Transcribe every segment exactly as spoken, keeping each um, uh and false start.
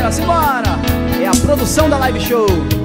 galera, simbora! É a produção da Live Show.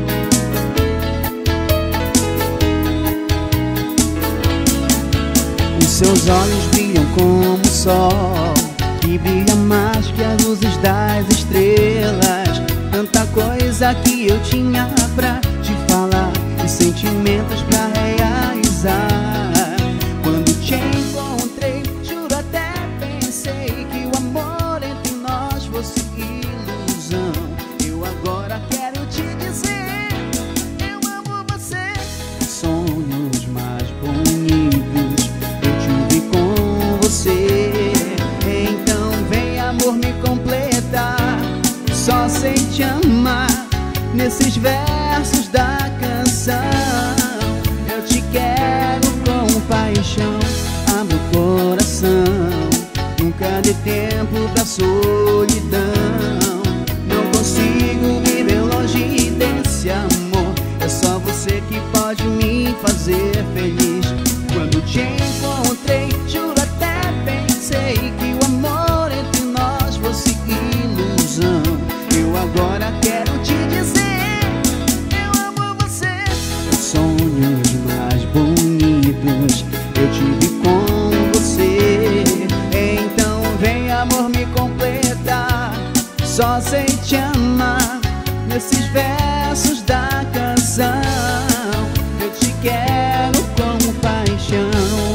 Os seus olhos brilham como o sol, que brilha mais que as luzes das estrelas. Tanta coisa que eu tinha pra te falar e sentimentos pra realizar. Quando te encontrei, juro até pensei que o amor entre nós fosse ilusão. Eu agora quero te dizer, eu amo você. Sonhos mais bonitos eu tive com você. Então vem, amor, me completar. Só sei te amar nesses versos da canção. Eu te quero com paixão, abro o coração. Nunca dê tempo pra solidão. Não consigo viver longe desse amor. É só você que pode me fazer feliz. Quando te encontrei, juro até pensei que o amor entre nós fosse ilusão. Eu agora quero te dizer, eu amo você. Os sonhos mais bonitos eu tive com você. Então vem, amor, me completar. Só sei te amar nesses versos da canção. Eu te quero com paixão.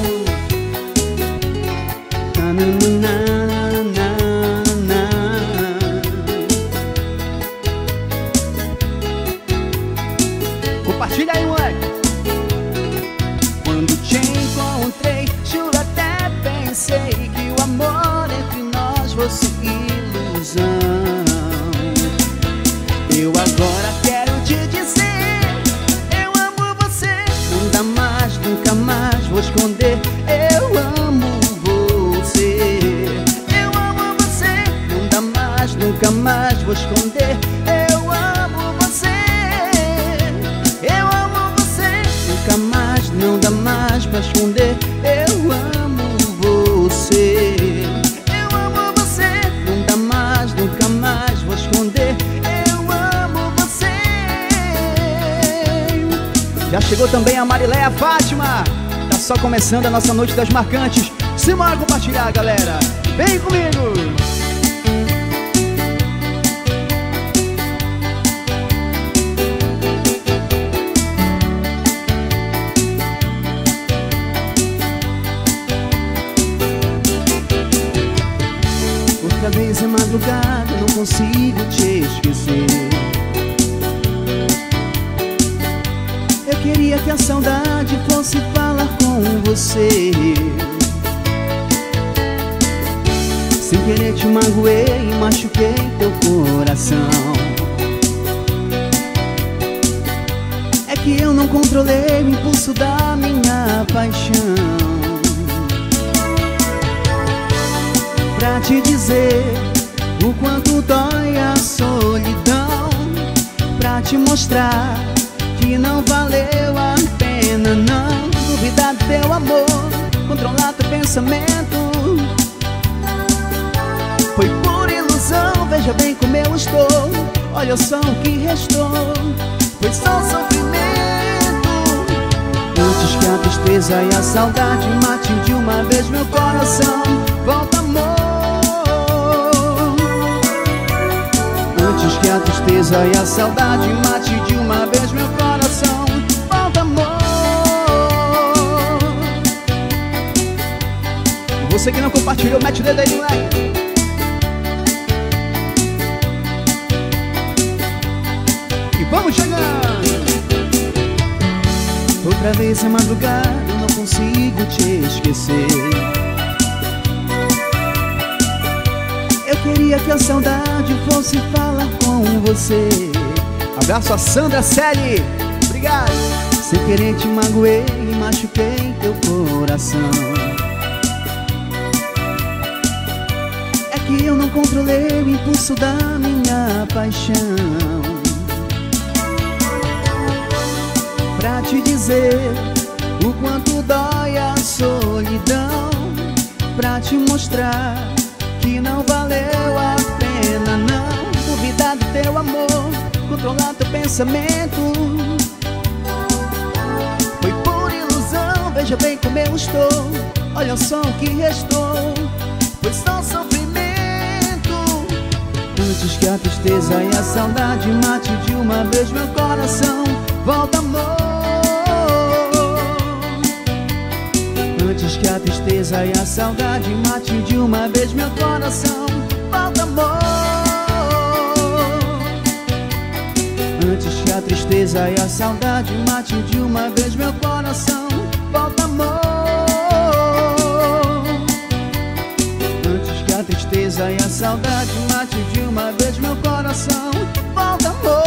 Na, na, na, na, na. Compartilha aí, moleque. Quando te encontrei, juro até pensei que o amor entre nós fosse ilusão. Eu agora quero te dizer, eu amo você. Não dá mais, nunca mais vou esconder. Eu amo você. Eu amo você. Não dá mais, nunca mais vou esconder. Eu amo você. Eu amo você. Nunca mais, não dá mais pra esconder. Eu amo você. Eu amo você. Não dá mais, nunca mais vou esconder. Eu amo você. Já chegou também a Marileia Fátima. Tá só começando a nossa noite das marcantes. Simbora compartilhar, galera. Vem comigo. Outra vez é madrugada, não consigo te esquecer. Eu queria que a saudade fosse falar com você. Sem querer te magoei e machuquei teu coração. É que eu não controlei o impulso da minha paixão. Pra te dizer o quanto dói a solidão. Pra te mostrar que não valeu a pena não duvidar do teu amor, controlar teu pensamento. Foi por ilusão, veja bem como eu estou. Olha só o que restou, foi só sofrimento. Antes que a tristeza e a saudade mate de uma vez meu coração, volta, amor. Antes que a tristeza e a saudade mate de uma vez meu coração, volta, amor. Você que não compartilhou, mete o dedo aí, moleque. E vamos chegando. Outra vez é madrugada, eu não consigo te esquecer. Eu queria que a saudade fosse falar com você. Abraço a Sandra Celi. Obrigado. Sem querer te magoei e machuquei teu coração. É que eu não controlei o impulso da minha paixão. Pra te dizer o quanto dói a solidão. Pra te mostrar que não valeu a pena não duvidar do controlar teu pensamento. Foi por ilusão, veja bem como eu estou. Olha só o que restou, foi só sofrimento. Antes que a tristeza e a saudade mate de uma vez meu coração, volta amor. Antes que a tristeza e a saudade mate de uma vez meu coração, volta amor. Antes que a tristeza e a saudade mate de uma vez meu coração, volta amor. Antes que a tristeza e a saudade mate de uma vez meu coração, volta amor.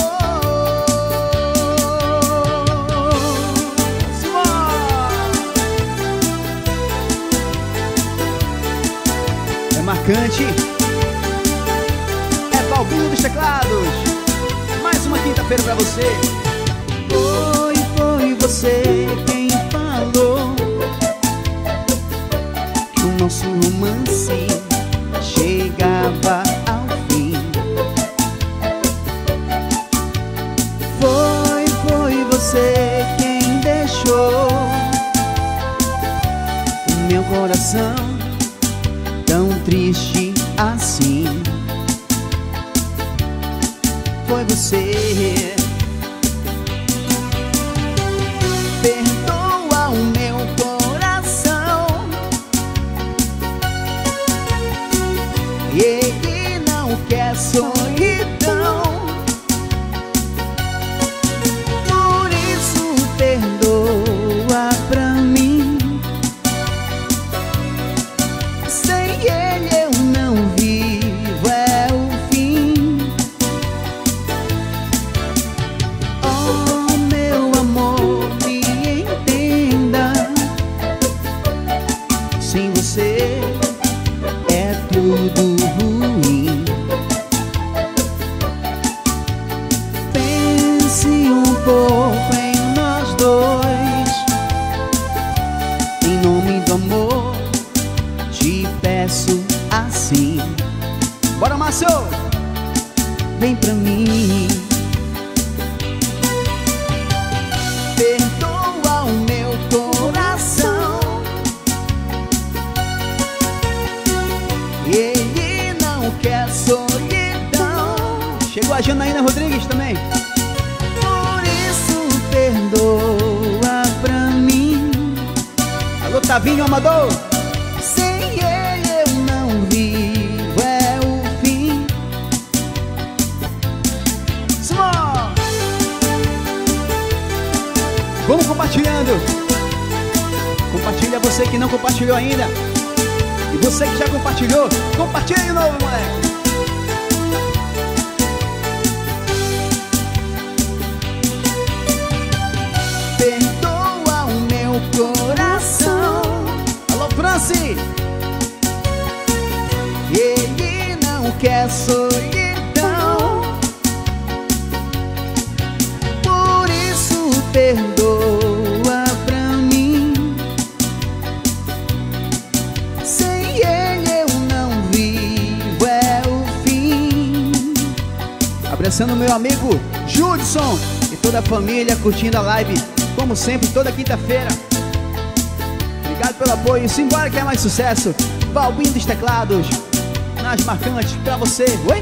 É marcante, é Balbinho dos Teclados. Mais uma quinta-feira pra você. Foi, foi você quem falou que o nosso romance chegava ao fim. Foi, foi você quem deixou o meu coração tão triste assim. Foi você. Perdoa o meu coração, ele não quer solidão. Por isso perdoa pra mim. Sem ele eu não vivo, é o fim. Oh meu amor, me entenda. Sem você é tudo ruim. Pense um pouco em nós dois. Em nome do amor te peço assim. Bora, Márcio! Vem pra mim. Perdoa o meu coração, ele não quer solidão. Chegou a Janaína Rodrigues também. Por isso perdoa pra mim. Alô, Tavinho Amador. Sem ele eu não vivo, é o fim. Simão! Vamos compartilhando. Compartilha você que não compartilhou ainda. E você que já compartilhou, compartilha de novo, moleque. Perdoa o meu coração. Alô, Franci! Ele não quer solidão. Por isso perdoa pra mim. Sem ele eu não vivo, é o fim. Abraçando meu amigo Judson e toda a família curtindo a live, como sempre, toda quinta-feira. Obrigado pelo apoio. Simbora que é mais sucesso. Balbinho dos Teclados nas marcantes pra você. Oi?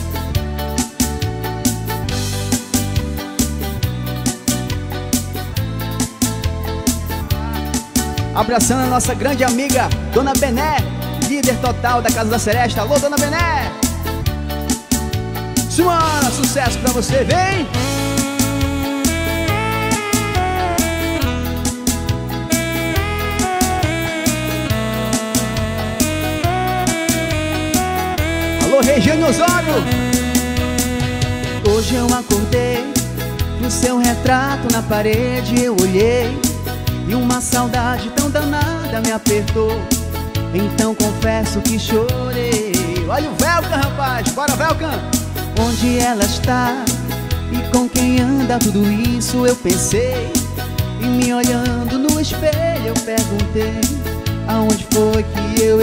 Abraçando a nossa grande amiga Dona Bené, líder total da Casa da Seresta. Alô, Dona Bené! Simona, sucesso pra você, vem! Alô, Regiane Osório! Hoje eu acordei, no seu retrato na parede eu olhei, e uma saudade tão danada me apertou. Então confesso que chorei. Olha o Velcan, rapaz! Bora, Velcan! Onde ela está e com quem anda tudo isso eu pensei. E me olhando no espelho eu perguntei: aonde foi que eu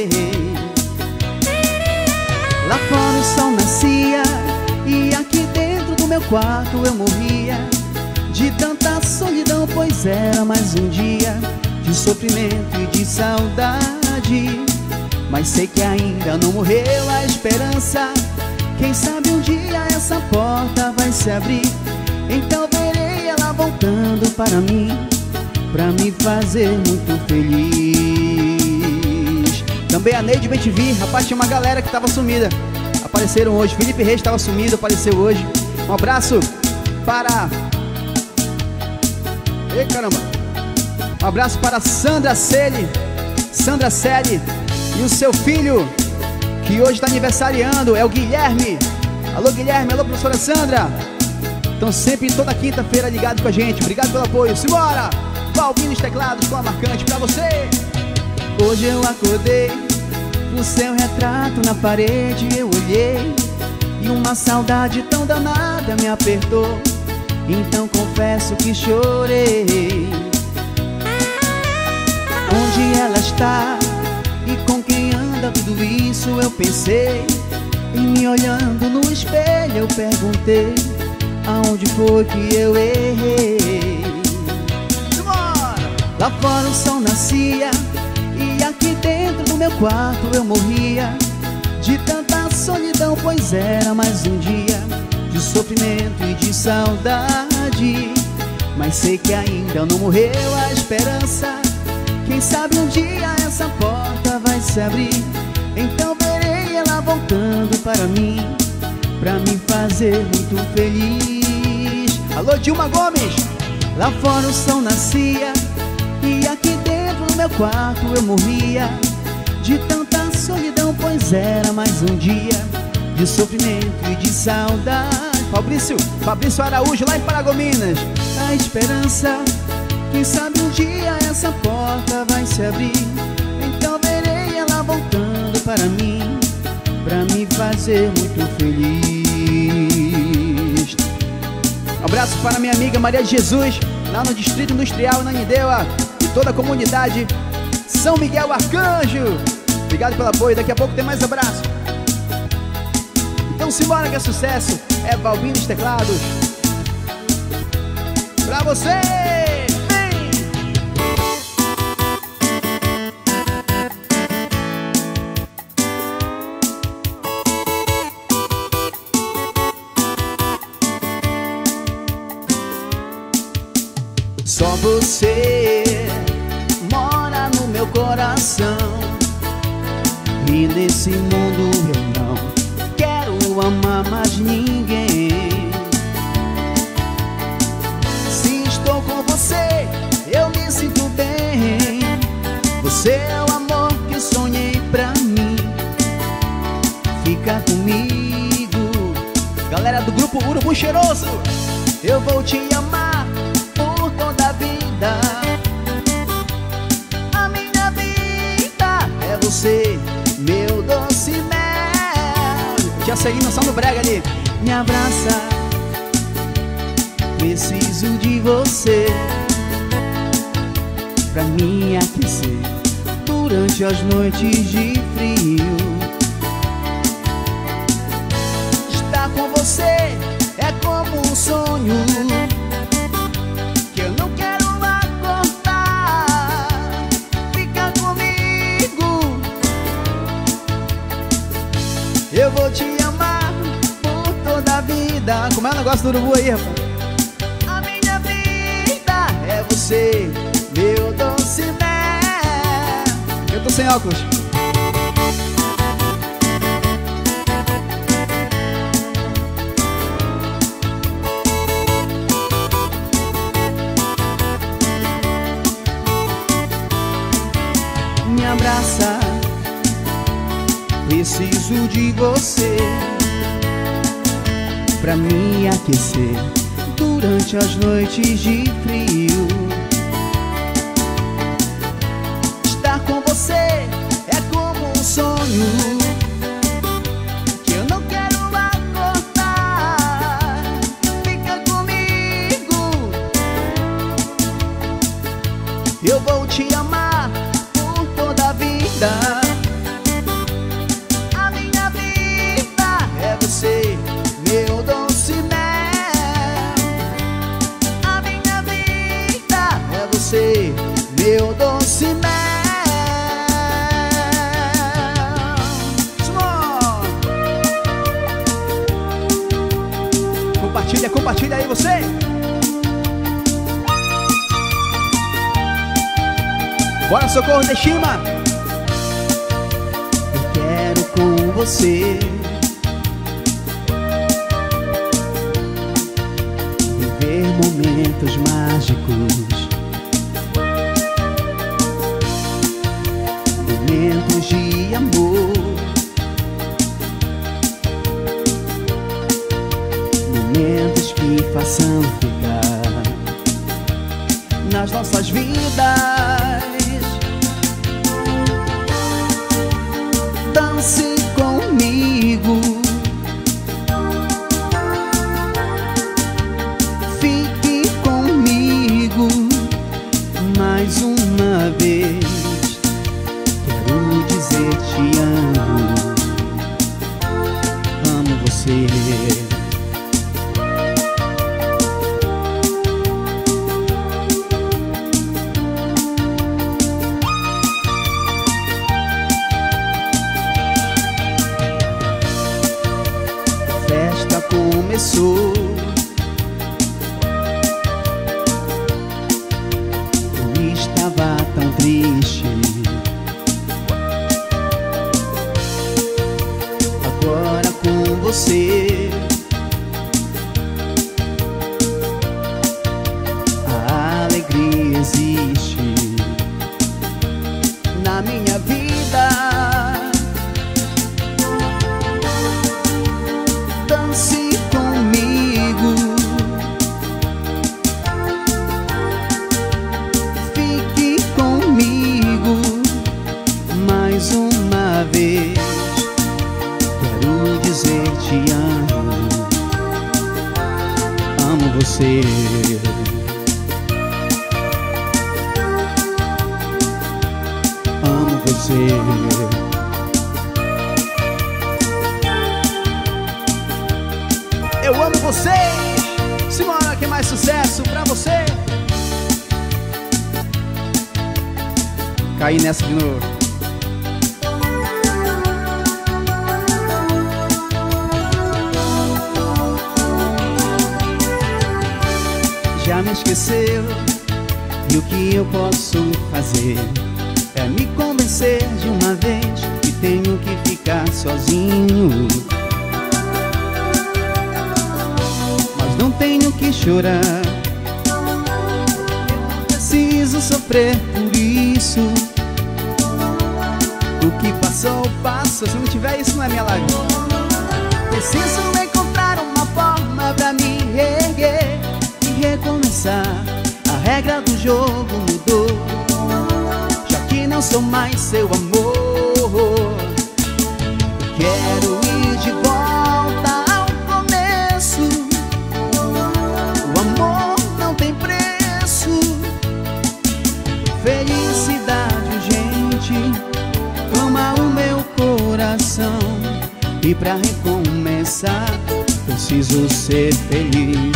errei? Lá fora o sol nascia e aqui dentro meu quarto eu morria de tanta solidão, pois era mais um dia de sofrimento e de saudade. Mas sei que ainda não morreu a esperança. Quem sabe um dia essa porta vai se abrir, então verei ela voltando para mim, pra me fazer muito feliz. Também a Neide Bentivi, rapaz, tinha uma galera que tava sumida, apareceram hoje. Felipe Reis estava sumido, apareceu hoje. Um abraço para... Ei, caramba! Um abraço para Sandra Celi, Sandra Celi e o seu filho, que hoje está aniversariando, é o Guilherme. Alô, Guilherme, alô, professora Sandra. Estão sempre, toda quinta-feira, ligados com a gente. Obrigado pelo apoio. Simbora! Valbinho nos teclados, com a marcante pra você. Hoje eu acordei, o seu retrato na parede eu olhei, e uma saudade tão danada me apertou. Então confesso que chorei. Onde ela está e com quem anda, tudo isso eu pensei. E me olhando no espelho eu perguntei: aonde foi que eu errei? Lá fora o sol nascia e aqui dentro do meu quarto eu morria de tanta solidão, pois era mais um dia de sofrimento e de saudade. Mas sei que ainda não morreu a esperança. Quem sabe um dia essa porta vai se abrir, então verei ela voltando para mim, pra me fazer muito feliz. Alô, Dilma Gomes. Lá fora o sol nascia e aqui dentro do meu quarto eu morria de tanta solidão, pois era mais um dia de sofrimento e de saudade. Fabrício, Fabrício Araújo, lá em Paragominas. A esperança, quem sabe um dia essa porta vai se abrir, então verei ela voltando para mim, pra me fazer muito feliz. Um abraço para minha amiga Maria de Jesus, lá no Distrito Industrial, na Anideua, e toda a comunidade São Miguel Arcanjo. Obrigado pelo apoio, daqui a pouco tem mais abraço. Então simbora que é sucesso, é Valbinho nos teclados. Pra você! Só você mora no meu coração, e nesse mundo eu não quero amar mais ninguém. Se estou com você, eu me sinto bem. Você é o amor que sonhei pra mim. Fica comigo. Galera do grupo Urubu Cheiroso, eu vou te amar por toda a vida. A minha vida é você, meu doce mel. Tia Celina, só no brega ali. Me abraça, preciso de você, pra me aquecer durante as noites de frio. Estar com você é como um sonho que eu não quero acordar. Fica comigo, eu vou te amar por toda a vida. Como é o negócio do urubu aí, rapaz? A minha vida é você, meu doce mel. Eu tô sem óculos. Me abraça, preciso de você, pra me aquecer durante as noites de frio. Estar com você é como um sonho que eu não quero acordar. Fica comigo, eu vou te amar por toda a vida. A minha vida é você, meu doce mel. Compartilha, compartilha aí você. Bora, Socorro Teshima. Eu quero com você viver momentos mágicos, momentos de amor, momentos que façam ficar nas nossas vidas. Dance comigo, fique comigo mais uma vez. Quero dizer te amo, amo você. Começou, eu estava tão triste. Agora com você a alegria existe na minha vida. Dance comigo, fique comigo mais uma vez. Quero dizer te amo, amo você. Amo você. Eu amo vocês. Simona, que mais sucesso pra você. Caí nessa de novo. Já me esqueceu, e o que eu posso fazer é me convencer de uma vez que tenho que ficar sozinho. Não tenho que chorar, não preciso sofrer por isso. O que passou, passou. Se não tiver isso, não é minha live. Preciso encontrar uma forma pra me erguer e recomeçar. A regra do jogo mudou, já que não sou mais seu amor. Quero ir de volta ao começo. O amor não tem preço. Felicidade urgente toma o meu coração. E pra recomeçar preciso ser feliz.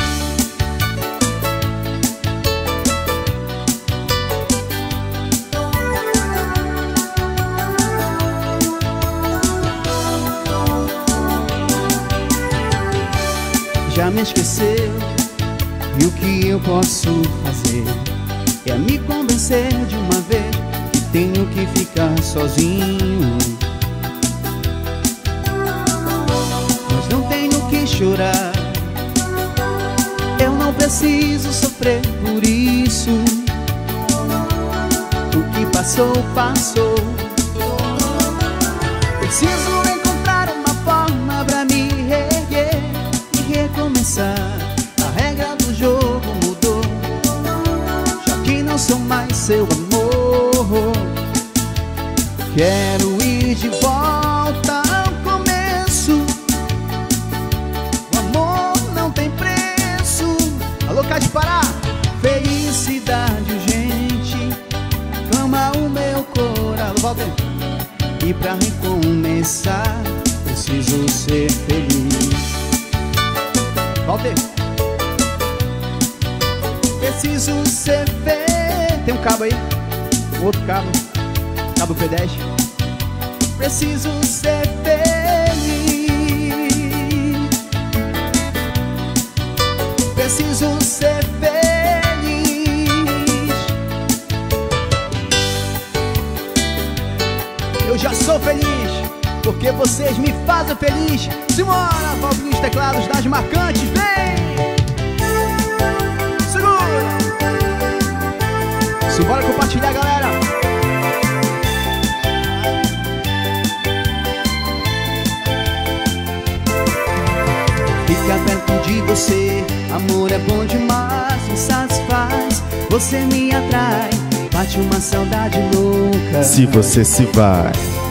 Já me esqueceu, e o que eu posso fazer é me convencer de uma vez que tenho que ficar sozinho. Mas não tenho que chorar, eu não preciso sofrer por isso. O que passou, passou. Preciso encontrar uma forma pra me erguer e recomeçar. A regra do jogo mudou, já que não sou mais seu amor. Quero ir de volta ao começo. O amor não tem preço. Alô, Cade Pará. Felicidade urgente clama o meu coração. Walter. E pra recomeçar preciso ser feliz. Walter. Preciso ser feliz. Tem um cabo aí, um outro cabo, cabo P dez. Preciso ser feliz. preciso ser feliz. Eu já sou feliz, porque vocês me fazem feliz. Simbora, Valvinho, os teclados das marcantes, vem! Segura! Simbora compartilhar, galera! Fica perto de você, amor é bom demais, me satisfaz, você me atrai, bate uma saudade louca. Se você se vai,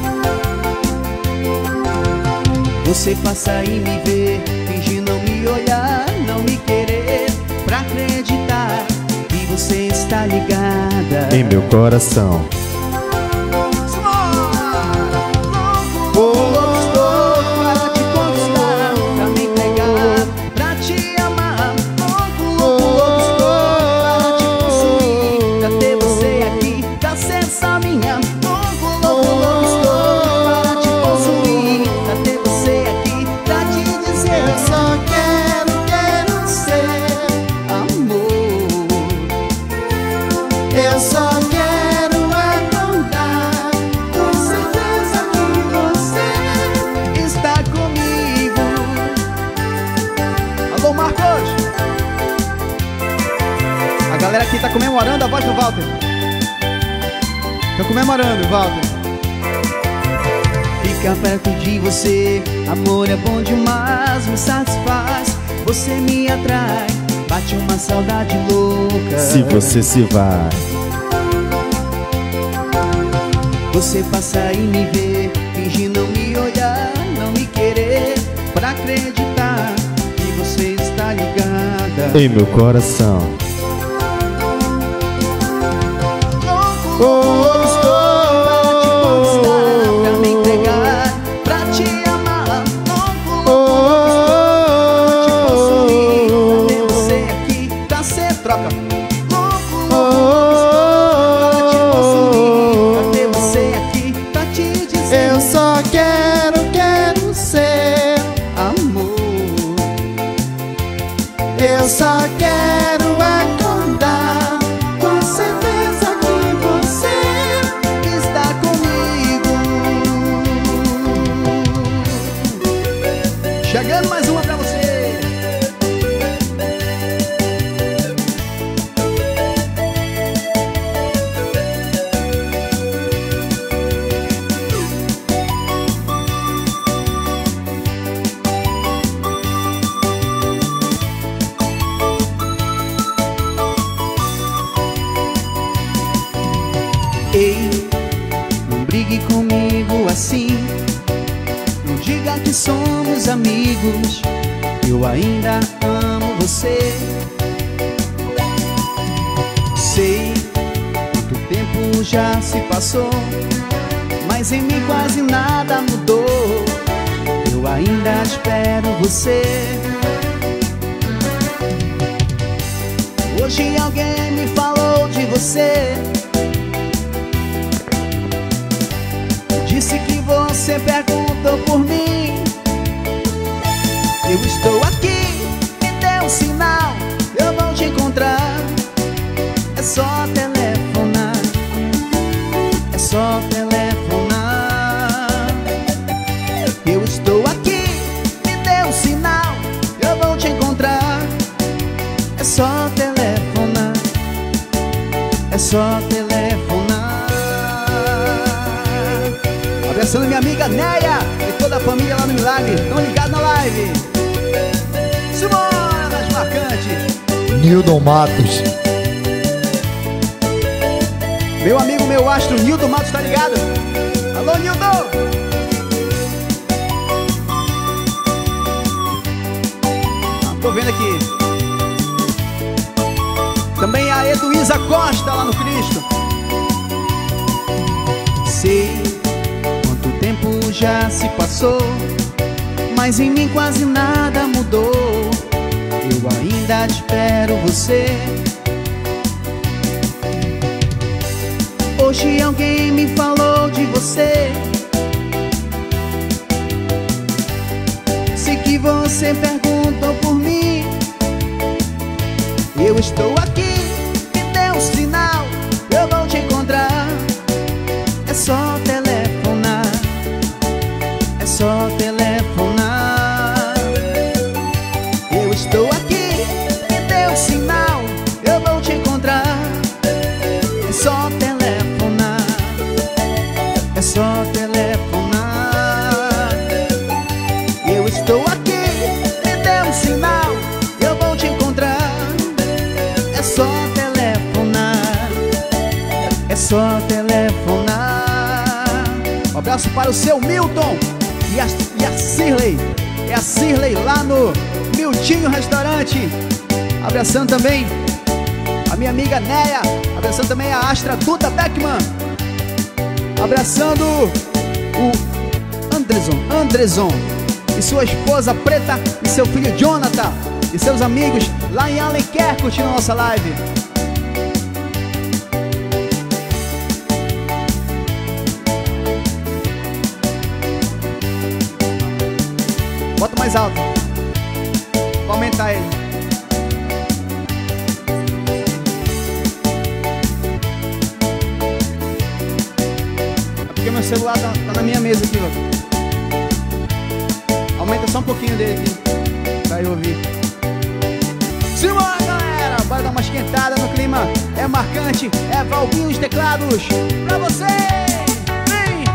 você passa e me vê, finge não me olhar, não me querer, pra acreditar que você está ligada em meu coração. Aqui tá comemorando a voz do Walter. Tô comemorando, Walter. Fica perto de você, amor é bom demais, me satisfaz, você me atrai, bate uma saudade louca. Se você se vai, você passa e me vê, finge não me olhar, não me querer, pra acreditar que você está ligada em meu coração. Oh, oh, estou para te conquistar, pra me entregar, pra te amar. Louco, louco, estou pra te consumir, pra ter você aqui, pra ser troca. Louco, louco, estou para te consumir, pra ter você aqui, pra te dizer eu só quero, quero ser amor. Eu só quero acordar com certeza que você está comigo. Chegando mais uma pra você. Ei, não brigue comigo assim, não diga que somos amigos, eu ainda amo você. Sei quanto tempo já se passou, mas em mim quase nada mudou, eu ainda espero você. Hoje alguém me falou de você, disse que você perguntou por mim. Eu estou aqui, me dê um sinal, eu vou te encontrar. É só telefonar, é só telefonar. Eu estou aqui, me dê um sinal, eu vou te encontrar. É só telefonar, é só telefonar. Abraçando minha amiga Neia e toda a família lá no Milagre. Tão ligados na live. Simbora, das marcantes. Nildon Matos. Meu amigo, meu astro, Nildon Matos, tá ligado? Alô, Nildon! Ah, tô vendo aqui. Também a Eduísa Costa lá no Cristo. Sei quanto tempo já se passou, mas em mim quase nada mudou, eu ainda espero você. Hoje alguém me falou de você, disse que você perguntou por mim. Eu estou aqui, me dê um sinal, eu vou te encontrar. É só telefonar, é só telefonar. Eu estou aqui, me dê um sinal, eu vou te encontrar. É só telefonar, é só telefonar. Eu estou aqui, me dê um sinal, eu vou te encontrar. É só telefonar, é só telefonar. Um abraço para o seu Milton e a, e a Cirlei. É a Cirlei lá no Miltinho Restaurante. Abraçando também a minha amiga Neia. Abraçando também a Astra Duda Beckman. Abraçando o Andrezon, Andrezon e sua esposa Preta e seu filho Jonathan e seus amigos lá em Alenquer curtindo a nossa live. Bota mais alto. Vou aumentar ele. É porque meu celular tá, tá na minha mesa aqui, ó. Aumenta só um pouquinho dele aqui pra eu ouvir. Simbora, galera! Bora dar uma esquentada no clima. É marcante, é Valvinho os teclados pra você! Vem!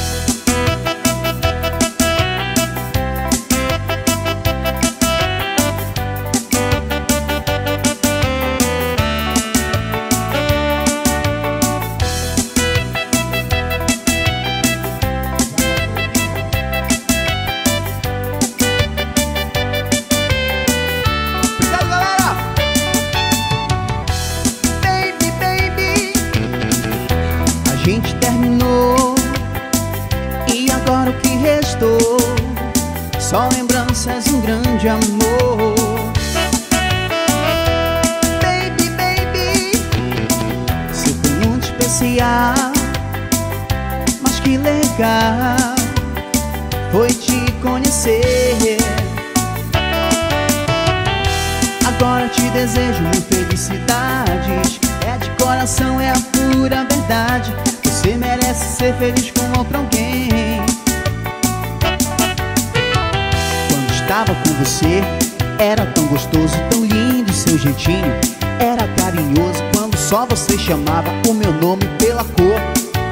Só lembranças, um grande amor. Baby, baby, você foi muito especial. Mas que legal foi te conhecer. Agora te desejo mil felicidades. É de coração, é a pura verdade. Você merece ser feliz com outro alguém. Estava com você, era tão gostoso, tão lindo seu jeitinho. Era carinhoso quando só você chamava o meu nome pela cor.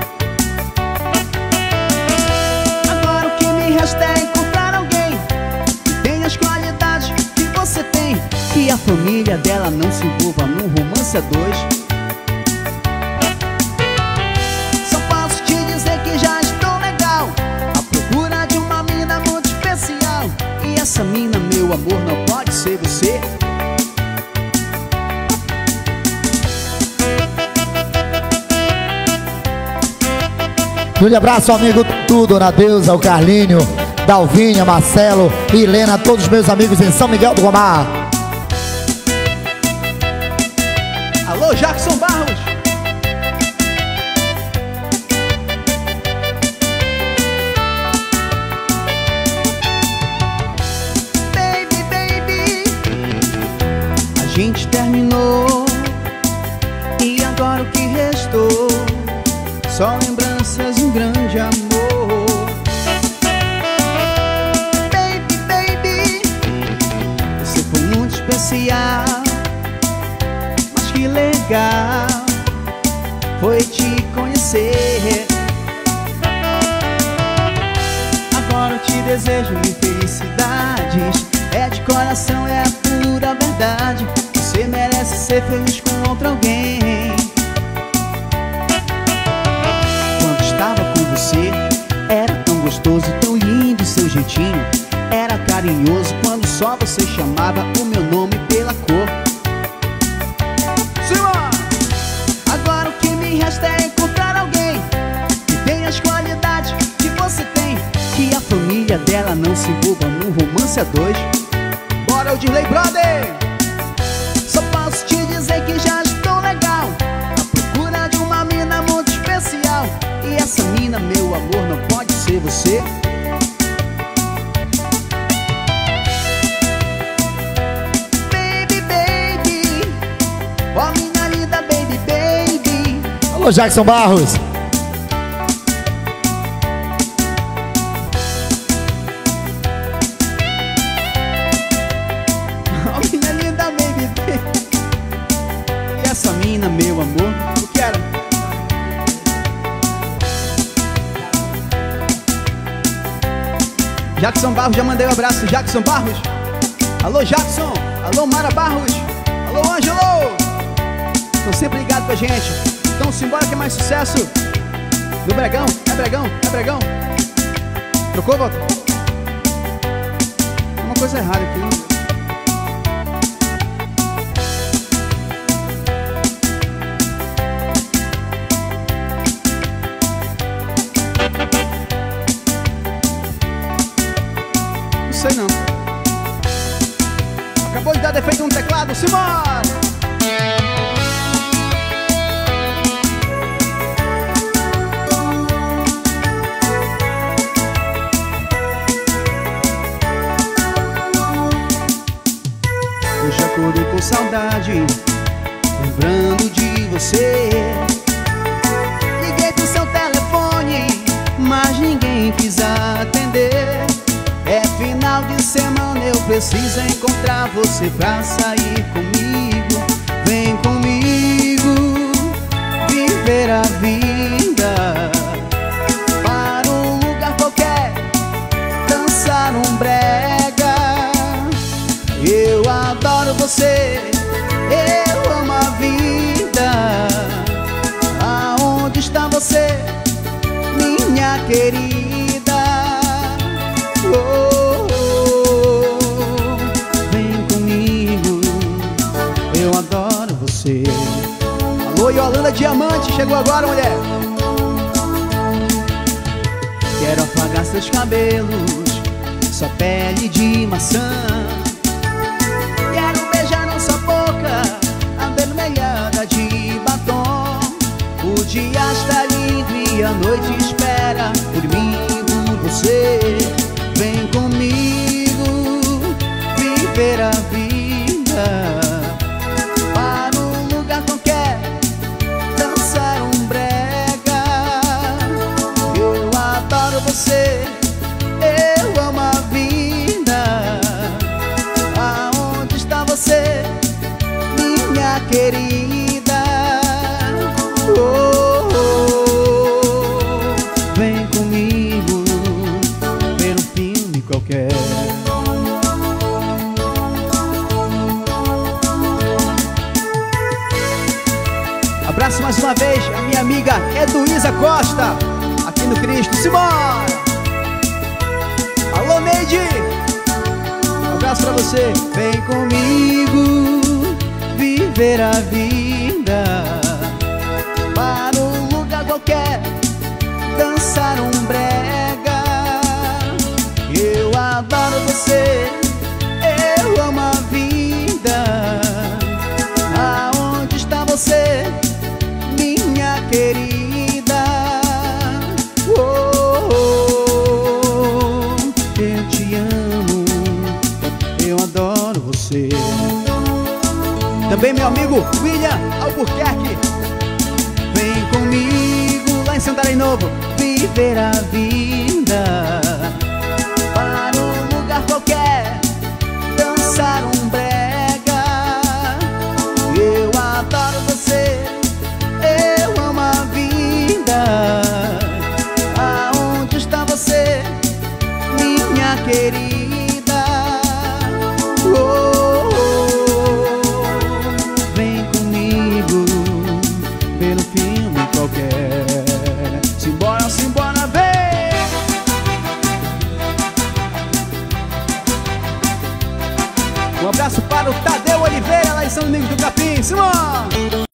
Agora o que me resta é encontrar alguém que tenha as qualidades que você tem, que a família dela não se envolva num romance a dois. Só posso te dizer que já estou legal, à procura de uma mina muito especial. E essa mina, meu amor, não pode ser você. Um abraço, amigo tudo, Dona Deusa, o Carlinho, Dalvinha, Marcelo e Helena, todos os meus amigos em São Miguel do Gomar. Alô, Jackson Barros. Baby, baby, a gente terminou e agora o que restou? Só lembranças, um grande amor. Baby, baby, você foi muito especial. Mas que legal foi te conhecer. Agora eu te desejo mil felicidades. É de coração, é a pura verdade. Você merece ser feliz com outro alguém. Estava com você, era tão gostoso, tão lindo seu jeitinho. Era carinhoso quando só você chamava o meu nome pela cor. Simão! Agora o que me resta é encontrar alguém que tenha as qualidades que você tem, que a família dela não se envolva num romance a dois. Bora, o Dirley Brother! Só posso te dizer que já estou legal, à procura de uma mina muito especial. E essa mina, meu amor, não pode ser você. Baby, baby, Alô, Jackson Barros. Ó, mina linda, baby. E essa mina, meu amor, eu quero. Jackson Barros, já mandei um abraço. Jackson Barros. Alô, Jackson. Alô, Mara Barros. Alô, Ângelo. Estão sempre ligados com a gente. Então simbora que é mais sucesso do Bregão. É Bregão? É Bregão? Trocou, volta? Tem uma coisa errada aqui, né? Não sei não. Acabou de dar defeito no teclado. Simbora! Hoje acordei com saudade, lembrando de você. Liguei pro seu telefone, mas ninguém quis atender. É final de semana, eu preciso encontrar você pra sair comigo. Vem comigo, viver a vida. Para um lugar qualquer, dançar um brega. Eu adoro você, eu amo a vida. Aonde está você, minha querida? Oh, oh, oh. Vem comigo, eu adoro você. Alô, Yolanda Diamante, chegou agora, mulher. Quero afagar seus cabelos, sua pele de maçã. Quero beijar nossa boca, avermelhada de batom. O dia está lindo e a noite espera por mim e por você. Vem comigo, viver a vida. Para um lugar qualquer, dançar um brega. Eu adoro você, eu amo a vida. Aonde está você, minha querida? Oh, oh, oh. Vem comigo, ver um filme qualquer. Abraço mais uma vez a minha amiga Eduísa Costa, aqui no Cristo. Simbora! Alô, Neide! Um abraço pra você. Vem comigo, viver a vida. Para um lugar qualquer, dançar um brega. Eu adoro você, eu amo a vida. Aonde está você, minha querida? Oh, oh, oh. Eu te amo, eu adoro você. Também meu amigo William Albuquerque. Vem comigo lá em Santarém Novo, viver a vida. Para um lugar qualquer, dançar um brega. Eu adoro você, eu amo a vida. Aonde está você, minha querida? Oh, oh, oh. Vem comigo, ver um filme qualquer. Simbora, simbora, vem! Um abraço para o Tadeu Oliveira, lá em São Domingos do Capim. Simbora!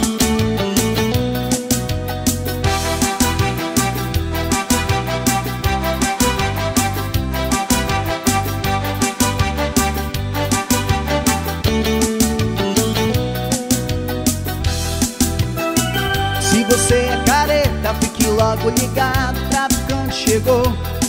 Se você é careta, fique logo ligado, o traficante chegou.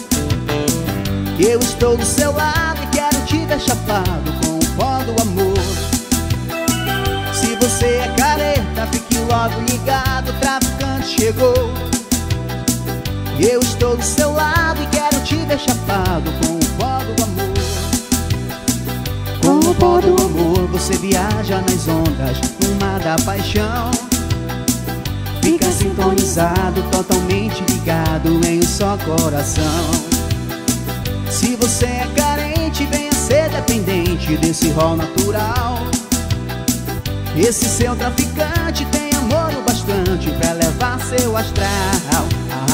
Eu estou do seu lado e quero te ver chapado com o pó do amor. Se você é careta, fique logo ligado, o traficante chegou. Eu estou do seu lado e quero te ver chapado com o pó do amor. Com o pó do amor você viaja nas ondas, no mar da paixão. Fica sintonizado, totalmente ligado em um só coração. Se você é carente, venha ser dependente desse rol natural. Esse seu traficante tem amor o bastante pra levar seu astral.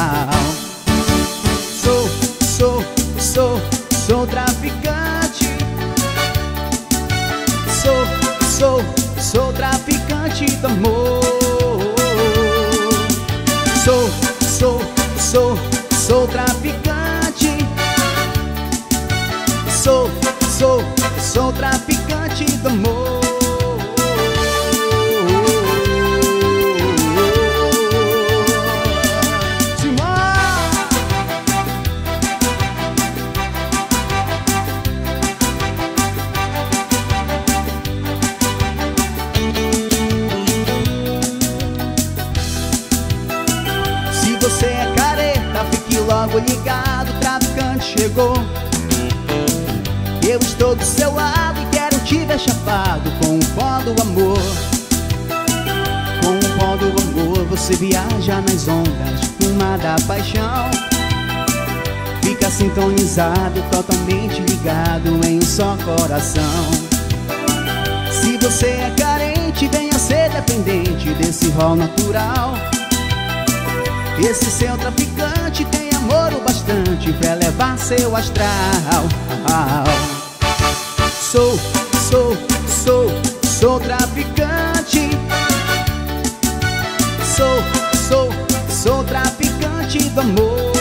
Sou, sou, sou, sou traficante. Sou, sou, sou traficante do amor. Sou, sou, sou, sou traficante. Sou, sou, sou traficante do amor. Se você é careta, fique logo ligado, o traficante chegou. Eu estou do seu lado e quero te ver chapado com o pó do amor. Com o pó do amor você viaja nas ondas, no mar da paixão. Fica sintonizado, totalmente ligado em um só coração. Se você é carente, venha ser dependente desse rol natural. Esse seu traficante tem amor o bastante pra levar seu astral. Sou, sou, sou, sou traficante. Sou, sou, sou traficante do amor.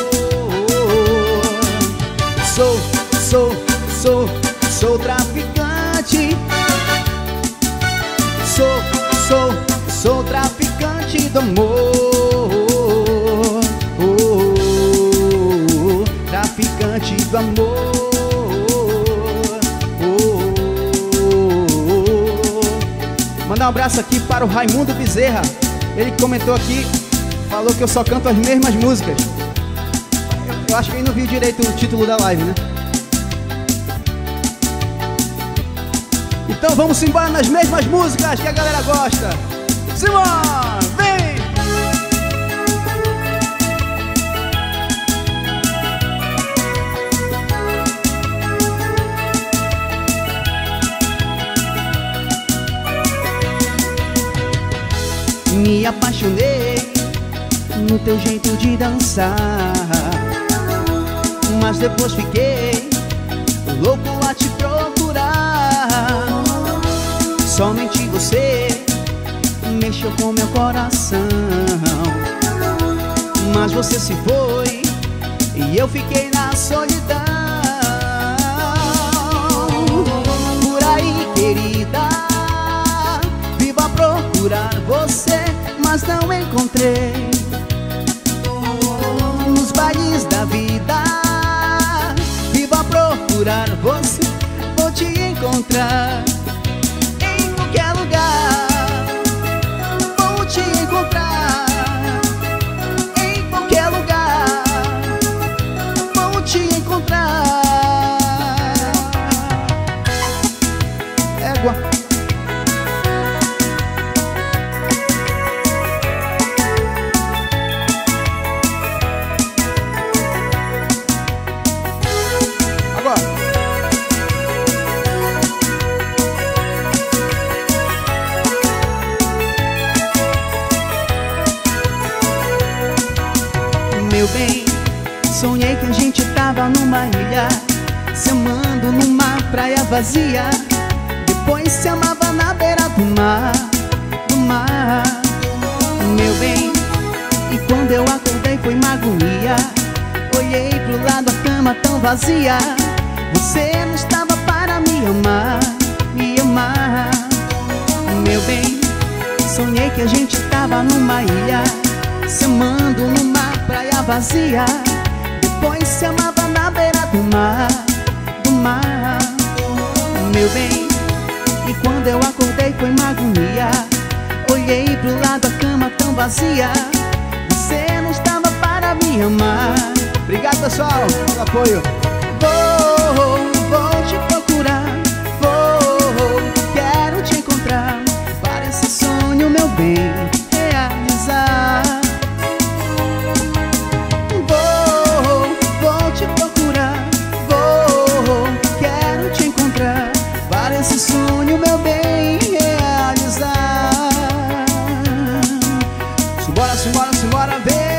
Sou, sou, sou, sou traficante. Sou, sou, sou traficante do amor. Traficante do amor. Mandar um abraço aqui para o Raimundo Bezerra. Ele comentou aqui, falou que eu só canto as mesmas músicas. Eu, eu acho que ele não viu direito o título da live, né? Então vamos embora nas mesmas músicas que a galera gosta. Simão, vem! Me apaixonei no teu jeito de dançar, mas depois fiquei louco a te procurar. Somente você mexeu com meu coração, mas você se foi e eu fiquei na solidão. Por aí, querida, vivo a procurar você, mas não encontrei. Nos bailes da vida, vivo a procurar você, vou te encontrar. Em qualquer lugar, vou te encontrar. Em qualquer lugar, vou te encontrar. Égua. Meu bem, sonhei que a gente tava numa ilha, se amando numa praia vazia. Depois se amava na beira do mar, do mar. Meu bem, e quando eu acordei foi uma agonia. Olhei pro lado, a cama tão vazia. Você não estava para me amar, me amar. Meu bem, sonhei que a gente tava numa ilha, se amando numa praia vazia. Depois se amava na beira do mar, do mar. Meu bem, e quando eu acordei foi uma agonia. Olhei pro lado, a cama tão vazia. me amar. Obrigado, pessoal, pelo apoio. Vou, vou te procurar, vou, quero te encontrar, para esse sonho, meu bem, realizar. Vou, vou te procurar, vou, quero te encontrar, para esse sonho, meu bem, realizar. Simbora, simbora, simbora, vem.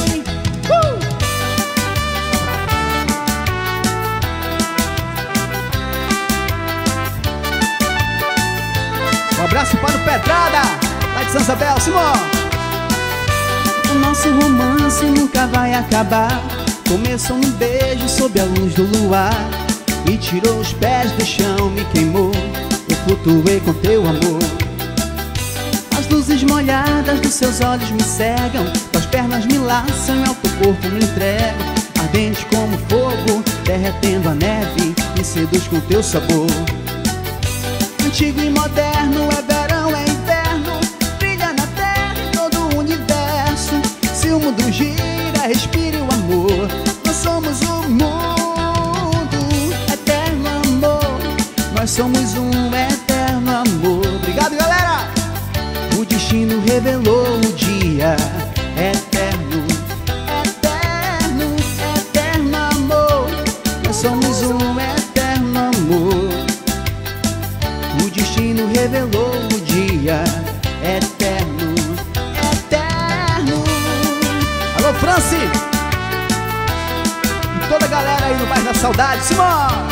Um abraço para o Pedrada, lá de São Isabel, Simão. O nosso romance nunca vai acabar. Começou num beijo sob a luz do luar. Me tirou os pés do chão, me queimou. Eu flutuei com teu amor. As luzes molhadas dos seus olhos me cegam, tuas pernas me laçam e ao teu corpo me entrego. Ardente como fogo, derretendo a neve, me seduz com teu sabor. Antigo e moderno, é verão, é inverno, brilha na terra e todo o universo. Se o mundo gira, respire o amor. Nós somos o mundo, eterno amor. Nós somos um eterno amor. Obrigado, galera! O destino revelou o dia eterno, eterno, eterno amor. Nós somos um eterno amor. O destino revelou o dia eterno, eterno. Alô, Franci! E toda a galera aí no bairro da Saudade, Simão!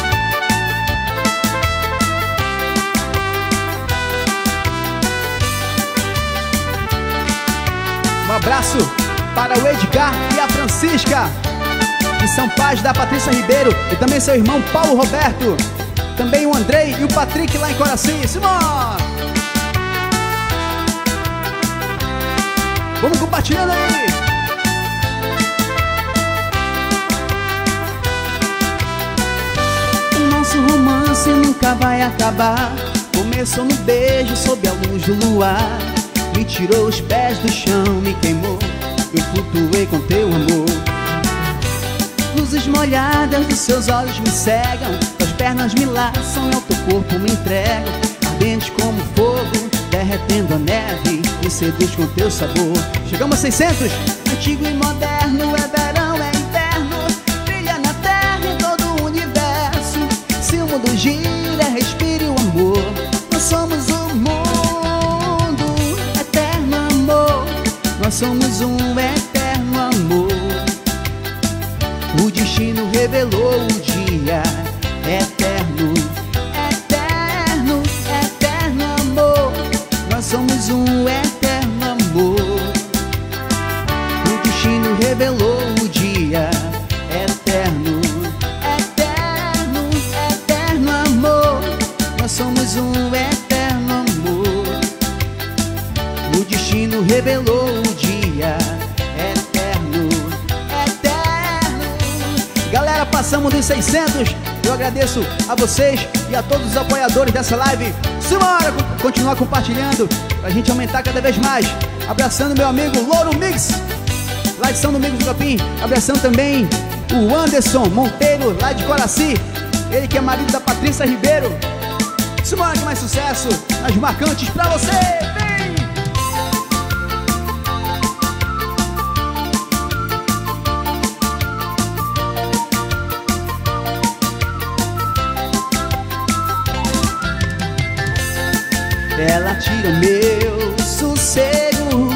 Um abraço para o Edgar e a Francisca, que são pais da Patrícia Ribeiro, e também seu irmão Paulo Roberto. Também o Andrei e o Patrick lá em Coraci. Simão! Vamos compartilhando aí! O nosso romance nunca vai acabar. Começou no beijo sob a luz do luar. Me tirou os pés do chão, me queimou. Eu flutuei com teu amor. Luzes molhadas dos seus olhos me cegam, tuas pernas me laçam e ao teu corpo me entrego. Ardente como fogo, derretendo a neve, me seduz com teu sabor. Chegamos a seiscentos. Antigo e moderno, é verão, é inverno, brilha na terra e todo o universo. Se o mundo gira, respire o amor. Nós somos o mundo, eterno amor. Nós somos um eterno amor. O destino revelou o dia eterno, eterno, eterno amor. Nós somos um eterno amor. O destino revelou o dia eterno, eterno, eterno amor. Nós somos um eterno amor. O destino revelou o dia eterno, eterno. Galera, passamos dos seiscentos. Eu agradeço a vocês e a todos os apoiadores dessa live. Simbora continuar compartilhando pra gente aumentar cada vez mais. Abraçando meu amigo Louro Mix, lá de São Domingos do Capim. Abraçando também o Anderson Monteiro, lá de Coraci. Ele que é marido da Patrícia Ribeiro. Simbora que mais sucesso nas marcantes pra você. Vem! Ela tira o meu sossego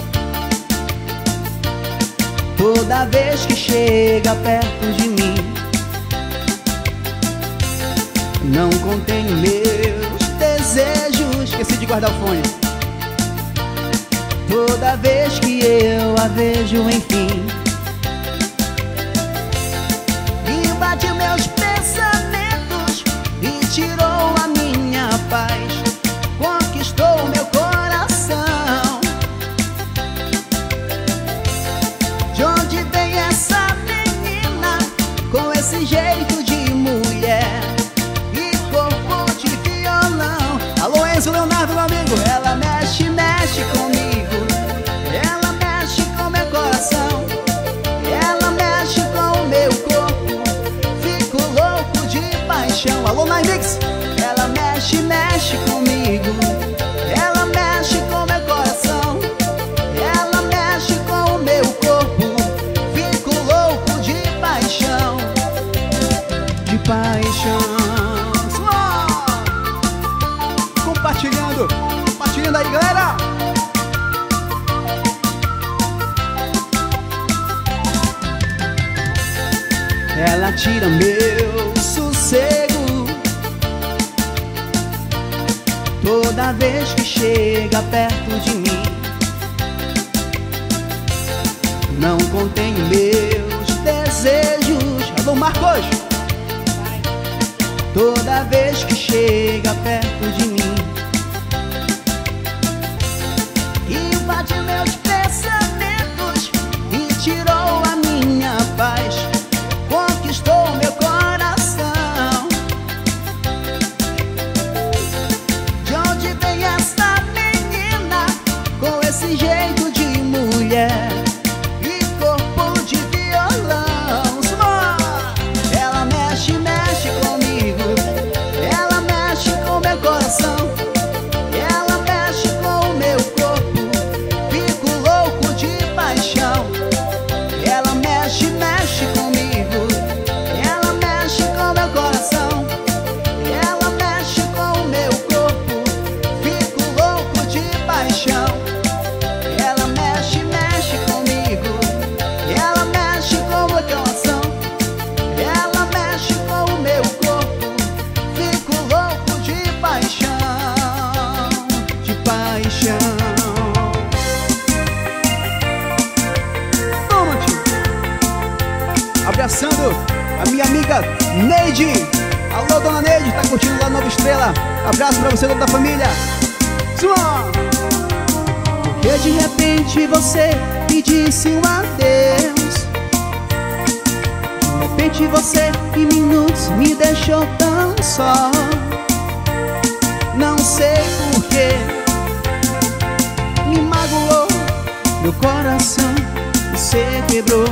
toda vez que chega perto de mim. Não contenho meus desejos. Esqueci de guardar o fone. Toda vez que eu a vejo, enfim, invadiu meus pensamentos e tirou a minha paz. Conquistou meu coração. De onde vem essa menina com esse jeito de mulher e corpo de violão? Alô, Enzo Leonardo, meu amigo. Ela mexe, mexe comigo. Ela mexe com meu coração. mexe, mexe comigo. Ela mexe com meu coração, ela mexe com o meu corpo. Fico louco de paixão, de paixão. Compartilhando, compartilhando aí, galera. Ela tira meu sossego toda vez que chega perto de mim. Não contenho meus desejos. Alô, Marcos! Toda vez que chega perto de mim, invade meus pensamentos e tirou a minha paz. Conquistou meu coração. De onde vem essa menina com esse jeito de mulher e corpo de violão? Ela mexe, mexe comigo, ela mexe com meu coração, ela mexe com o meu corpo. Fico louco de paixão. Ela mexe, mexe comigo, ela mexe com meu coração, ela mexe com o meu corpo. Fico louco de paixão. Ela mexe, mexe comigo, ela mexe com o meu coração, ela mexe com o meu corpo. Fico louco de paixão, de paixão. Toma, tio. Abraçando a minha amiga Neide. Alô, dona Neide, tá curtindo lá Nova Estrela. Abraço pra você, toda a família. Simão! Porque de repente você me disse um adeus. De repente você em minutos me deixou tão só. Não sei porquê, me magoou meu coração. Você quebrou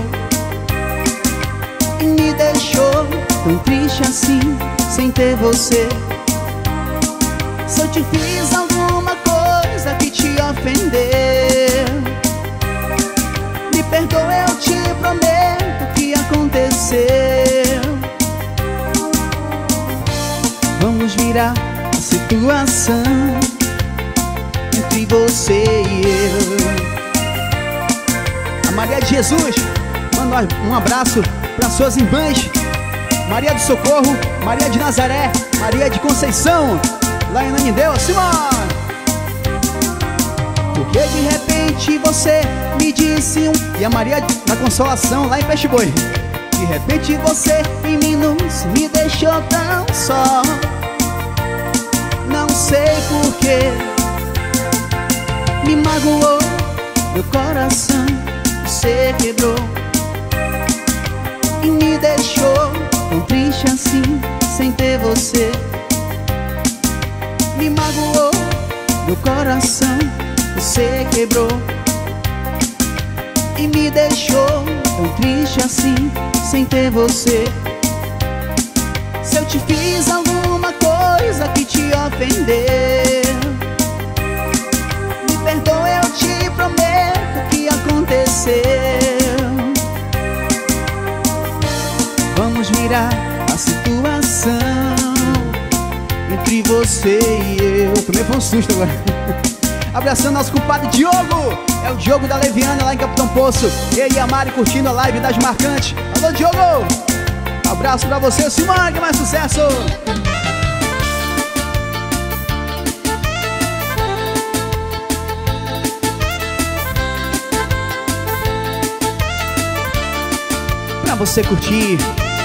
e me deixou tão triste assim, sem ter você. Se eu te fiz alguma coisa que te ofendeu, me perdoa, eu te prometo que aconteceu. Vamos virar a situação entre você e eu. A Maria de Jesus manda um abraço para suas irmãs Maria do Socorro, Maria de Nazaré, Maria de Conceição, lá em Ananindeu. Simão! Porque de repente você me disse um... E a Maria da Consolação, lá em Peixe Boi. De repente você em minutos me deixou tão só. Não sei porquê, me magoou meu coração. Você quebrou e me deixou tão triste assim, sem ter você. Me magoou meu coração. Você quebrou e me deixou tão triste assim, sem ter você. Se eu te fiz alguma coisa que te ofendeu, me perdoa, eu te prometo que aconteceu. Vamos virar a situação entre você e eu. Também foi um susto agora. Abraçando nosso compadre Diogo. É o Diogo da Leviana, lá em Capitão Poço. Ele e a Mari curtindo a live das marcantes. Alô, Diogo! Abraço pra você, Simão, que mais sucesso! Pra você curtir.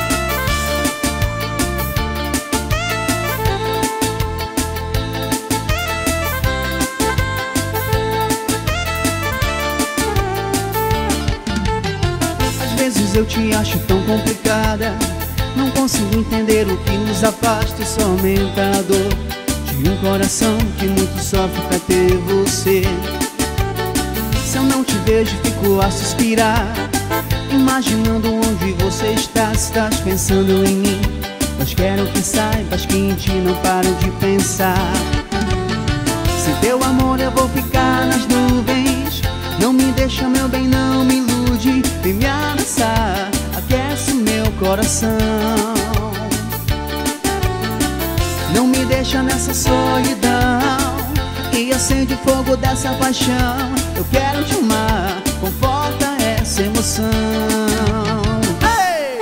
Eu te acho tão complicada, não consigo entender o que nos afasta e só aumenta a dor de um coração que muito sofre pra ter você. Se eu não te vejo, fico a suspirar, imaginando onde você está, se estás pensando em mim. Mas quero que saibas que em ti não paro de pensar. recomeçar. Sem teu amor eu vou ficar nas nuvens. Não me deixa, meu bem, não me ilude. Vem me abraçar, aquece meu coração. Não me deixa nessa solidão e acende o fogo dessa paixão. Eu quero te amar, conforta essa emoção. Hey!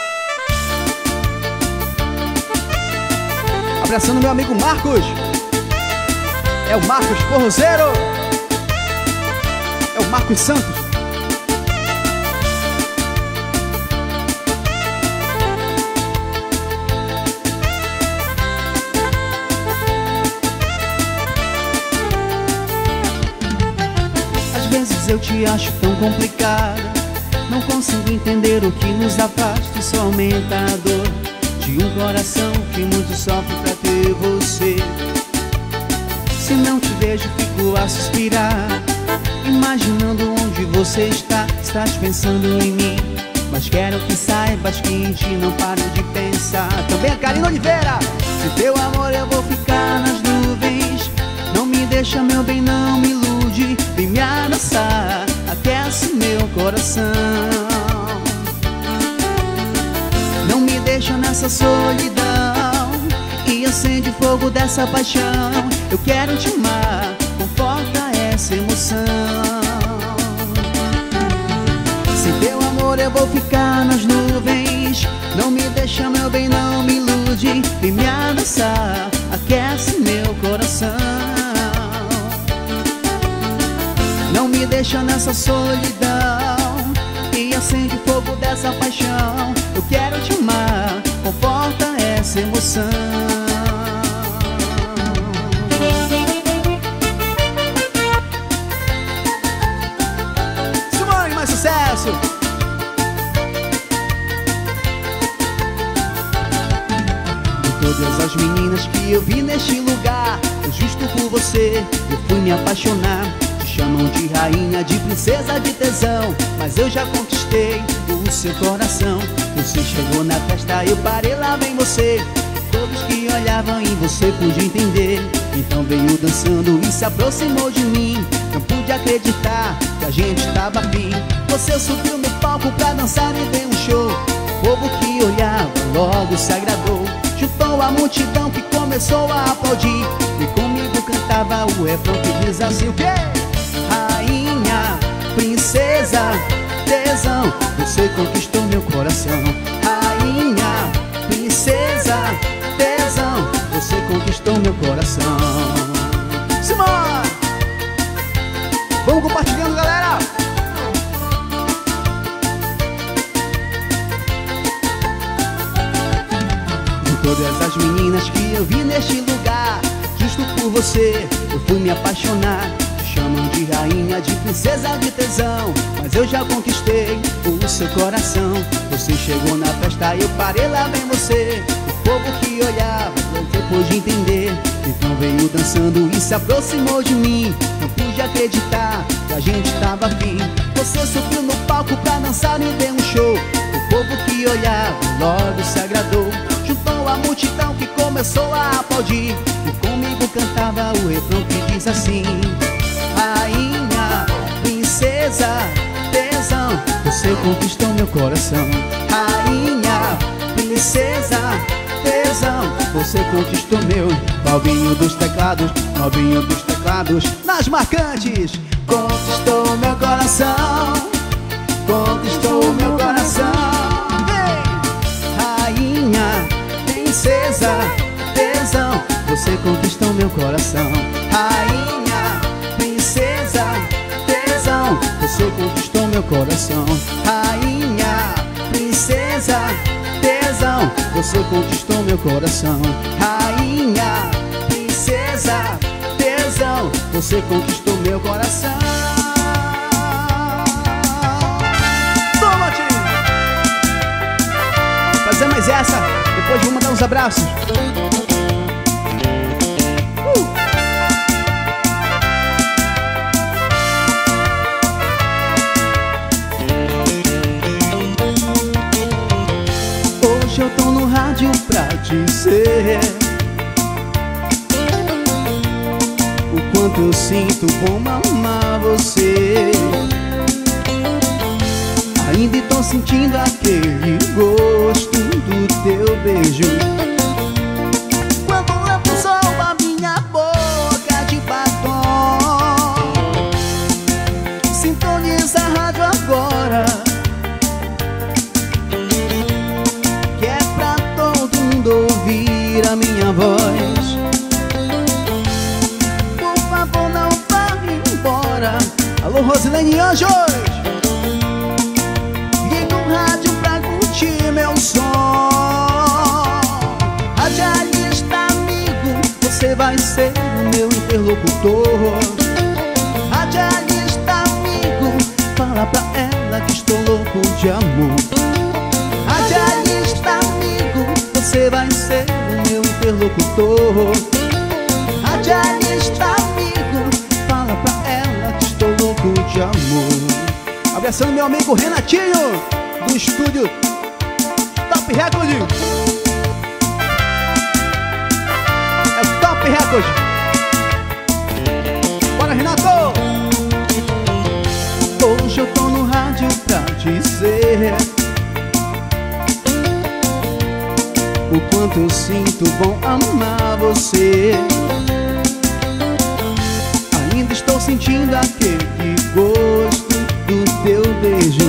Abraçando meu amigo Marcos. É o Marcos Forrozeiro. É o Marcos Santos. Às vezes eu te acho tão complicada, não consigo entender o que nos afasta. Isso aumenta a dor de um coração que muito sofre pra ter você. Se não te vejo, fico a suspirar, imaginando onde você está. Estás pensando em mim, mas quero que saibas que em ti não paro de pensar. Também a Karina Oliveira. Se teu amor eu vou ficar nas nuvens. Não me deixa, meu bem, não me ilude. Vem me abraçar, aquece meu coração. Não me deixa nessa solidão e acende o fogo dessa paixão. Eu quero te amar, conforta essa emoção. Sem teu amor eu vou ficar nas nuvens. Não me deixa, meu bem, não me ilude. Vem me abraçar, aquece meu coração. Não me deixa nessa solidão e acende o fogo dessa paixão. Eu quero te amar, conforta essa emoção. Simone, mais sucesso! De todas as meninas que eu vi neste lugar, justo por você eu fui me apaixonar. Te chamam de rainha, de princesa, de tesão, mas eu já conquistei o seu coração. Você chegou na festa, eu parei, lá vem você. Todos que olhavam em você pude entender. Então veio dançando e se aproximou de mim. Não pude acreditar que a gente tava afim. Você subiu no palco pra dançar e deu um show. O povo que olhava logo se agradou. Juntou a multidão que começou a aplaudir. E comigo cantava o refrão que diz assim: o quê? Rainha, princesa, tesão, você conquistou meu coração. Rainha, princesa, tesão, você conquistou meu coração. Simone! Vamos compartilhando, galera! De todas as meninas que eu vi neste lugar, justo por você eu fui me apaixonar. Te chamam de rainha, de princesa, de tesão, mas eu já conquistei o seu coração. Você chegou na festa, eu parei, lá vem você. O povo que olhava depois de entender. Então veio dançando e se aproximou de mim. Não pude acreditar que a gente tava afim. Você subiu no palco pra dançar e deu um show. O povo que olhava logo se agradou. Juntou a multidão que começou a aplaudir. E comigo cantava o refrão que diz assim: rainha, princesa, tesão, você conquistou meu coração. Rainha, princesa, tesão, você conquistou meu. Valvinho dos teclados, Valvinho dos teclados, nas marcantes. Conquistou meu coração, conquistou meu coração. Rainha, princesa, tesão, você conquistou meu coração. Rainha, princesa, tesão, você conquistou meu coração. Rainha, princesa, tesão, você conquistou meu coração. Rainha, princesa, tesão, você conquistou meu coração. Toma, tio! Fazer mais essa, depois vou mandar uns abraços. Uh! Hoje eu tô no rádio pra dizer quanto eu sinto bom amar você. Ainda estou sentindo aquele gosto do teu beijo. Quando lampo o sol a minha boca de batom. Sintoniza a rádio agora, que é pra todo mundo ouvir a minha voz. Por favor, não vá embora. Alô, Rosilene Anjos, rádio pra curtir meu som. Radialista amigo, você vai ser o meu interlocutor. Radialista amigo, fala pra ela que estou louco de amor. Radialista amigo, você vai ser o meu interlocutor. Radialista amigo, fala pra ela que estou louco de amor. Abraçando meu amigo Renatinho, do estúdio Top Record. É o Top Record. Bora, Renato! Hoje eu tô no rádio pra dizer o quanto eu sinto bom amar você. Ainda estou sentindo aquele gosto do teu beijo.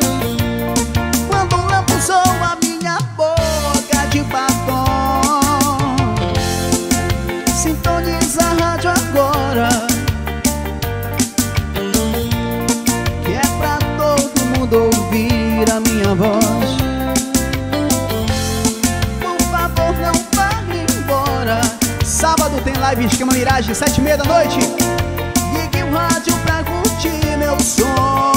Sou a minha boca de batom. Sintoniza a rádio agora, que é pra todo mundo ouvir a minha voz. Por favor, não vá embora. Sábado tem live Esquema Miragem, sete e meia da noite. Ligue o rádio pra curtir meu som.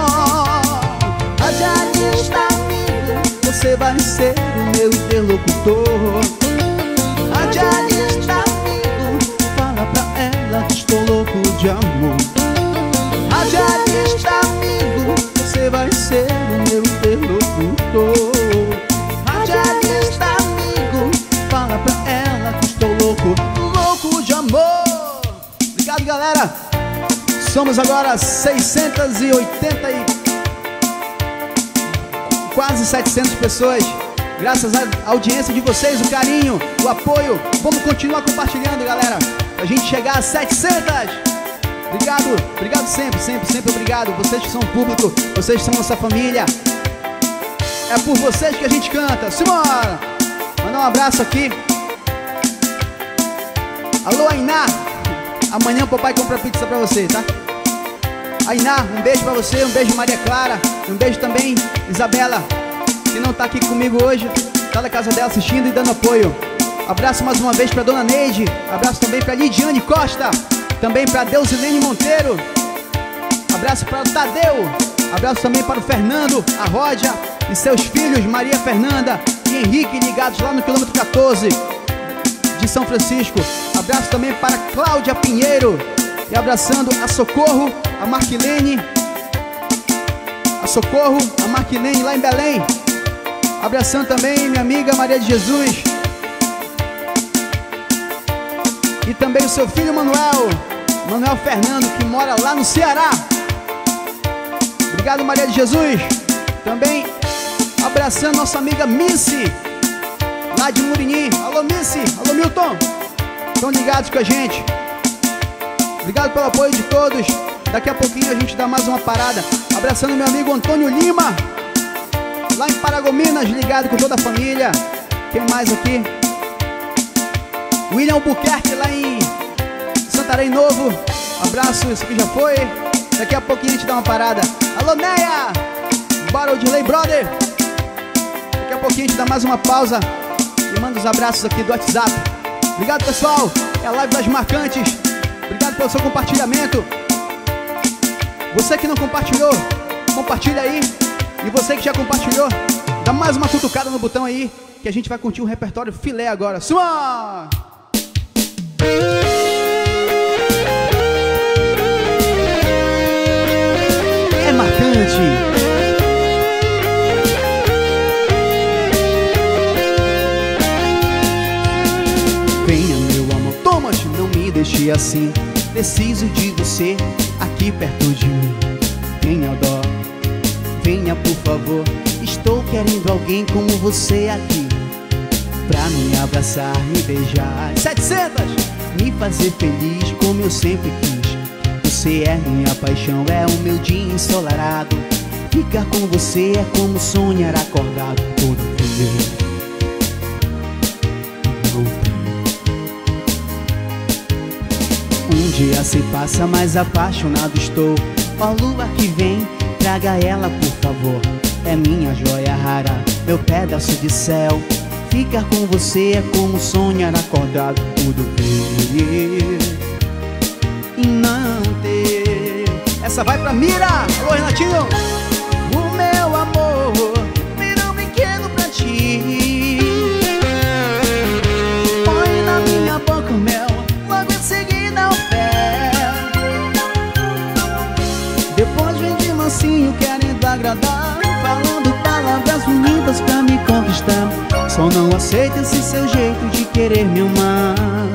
Radialista, você vai ser o meu interlocutor. Radialista amigo, fala pra ela que estou louco de amor. Radialista amigo, você vai ser o meu interlocutor. Radialista amigo, fala pra ela que estou louco, louco de amor. Obrigado, galera. Somos agora seiscentos e oitenta e quase setecentas pessoas. Graças à audiência de vocês, o carinho, o apoio. Vamos continuar compartilhando, galera, pra gente chegar a setecentas. Obrigado, obrigado sempre, sempre, sempre obrigado. Vocês que são público, vocês que são nossa família. É por vocês que a gente canta. Simbora! Mandar um abraço aqui. Alô, Ainá. Amanhã o papai compra pizza pra você, tá? Ainá, um beijo pra você, um beijo Maria Clara, um beijo também Isabela, que não tá aqui comigo hoje, tá na casa dela assistindo e dando apoio. Abraço mais uma vez pra Dona Neide, abraço também pra Lidiane Costa, também pra Deusilene Monteiro, abraço para o Tadeu, abraço também para o Fernando, a Ródia e seus filhos Maria Fernanda e Henrique, ligados lá no quilômetro quatorze de São Francisco. Abraço também para Cláudia Pinheiro, e abraçando a Socorro, a Marquilene, a Socorro, a Marquilene lá em Belém. Abraçando também minha amiga Maria de Jesus e também o seu filho Manuel, Manuel Fernando, que mora lá no Ceará. Obrigado, Maria de Jesus. Também abraçando nossa amiga Missy, lá de Murinim. Alô, Missy. Alô, Milton. Estão ligados com a gente. Obrigado pelo apoio de todos. Daqui a pouquinho a gente dá mais uma parada. Abraçando meu amigo Antônio Lima, lá em Paragominas, ligado com toda a família. Quem mais aqui? William Albuquerque, lá em Santarém Novo. Abraço, isso aqui já foi. Daqui a pouquinho a gente dá uma parada. Alô, Neia! Bora, Odilei Brother. Daqui a pouquinho a gente dá mais uma pausa e manda os abraços aqui do WhatsApp. Obrigado, pessoal. É a live das marcantes. Obrigado pelo seu compartilhamento. Você que não compartilhou, compartilha aí. E você que já compartilhou, dá mais uma cutucada no botão aí, que a gente vai curtir um repertório filé agora. Suma! É marcante. Venha, meu amor, Thomas, não me deixe assim. preciso de você aqui perto de mim. Tenha dó, venha por favor. Estou querendo alguém como você aqui, pra me abraçar, me beijar, setecentas! me fazer feliz como eu sempre quis. Você é minha paixão, é o meu dia ensolarado. Ficar com você é como sonhar acordado todo dia. Um dia se passa, mas apaixonado estou. Ó lua que vem, traga ela por favor. É minha joia rara, meu pedaço de céu. Ficar com você é como sonhar acordado tudo ver e não ter. Essa vai pra Mira! Alô, Renatinho! O meu amor virou um brinquedo pra ti. Põe na minha boca o mel, logo em seguida o fel. Depois vem de mansinho querendo agradar, falando palavras bonitas pra me conquistar. Só não aceito esse seu jeito de querer me amar.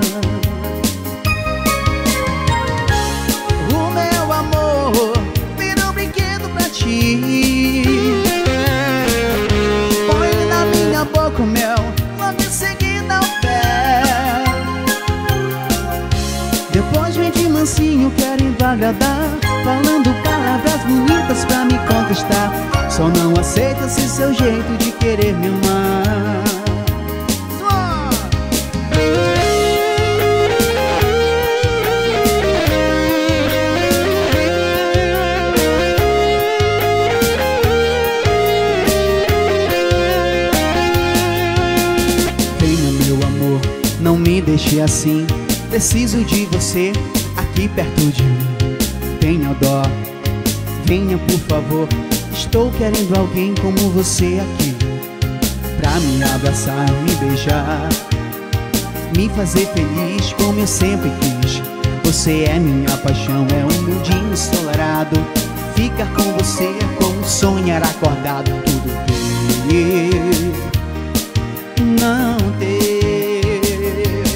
O meu amor virou um brinquedo pra ti. Põe na minha boca o mel, logo em seguida o fel. Depois vem de mansinho querendo agradar, falando palavras bonitas pra me conquistar. Só não aceito esse seu jeito de querer me amar. Venha meu amor, não me deixe assim. Preciso de você aqui perto de mim. Tenha dó, venha por favor. Estou querendo alguém como você aqui, pra me abraçar, me beijar, me fazer feliz como eu sempre quis. Você é minha paixão, é o meu dia ensolarado. Ficar com você é como sonhar acordado tudo ver, não ter.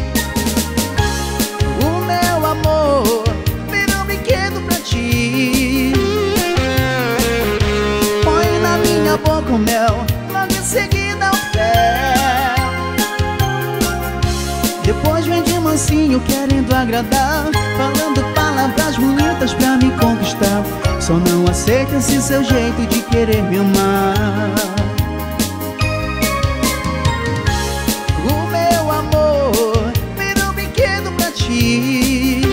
O meu amor virou um brinquedo pra ti. Põe na minha boca o mel, logo em seguida o fel. Depois vem de mansinho querendo agradar, falando palavras bonitas pra me conquistar. Só não aceito esse seu jeito de querer me amar. O meu amor virou um brinquedo pra ti.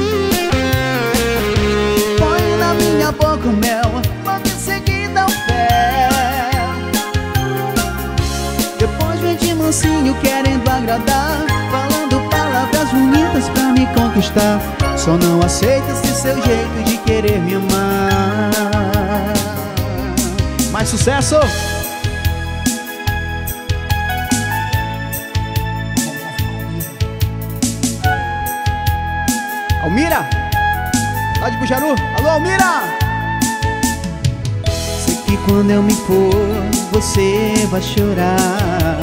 Põe na minha boca o mel, logo em seguida o fel. Depois vem de mansinho querendo agradar, falando palavras bonitas pra me conquistar. Só não aceito esse seu jeito de querer me amar. Mais sucesso! Almira! Lá de Bujaru! Alô, Almira! Sei que quando eu me for, você vai chorar,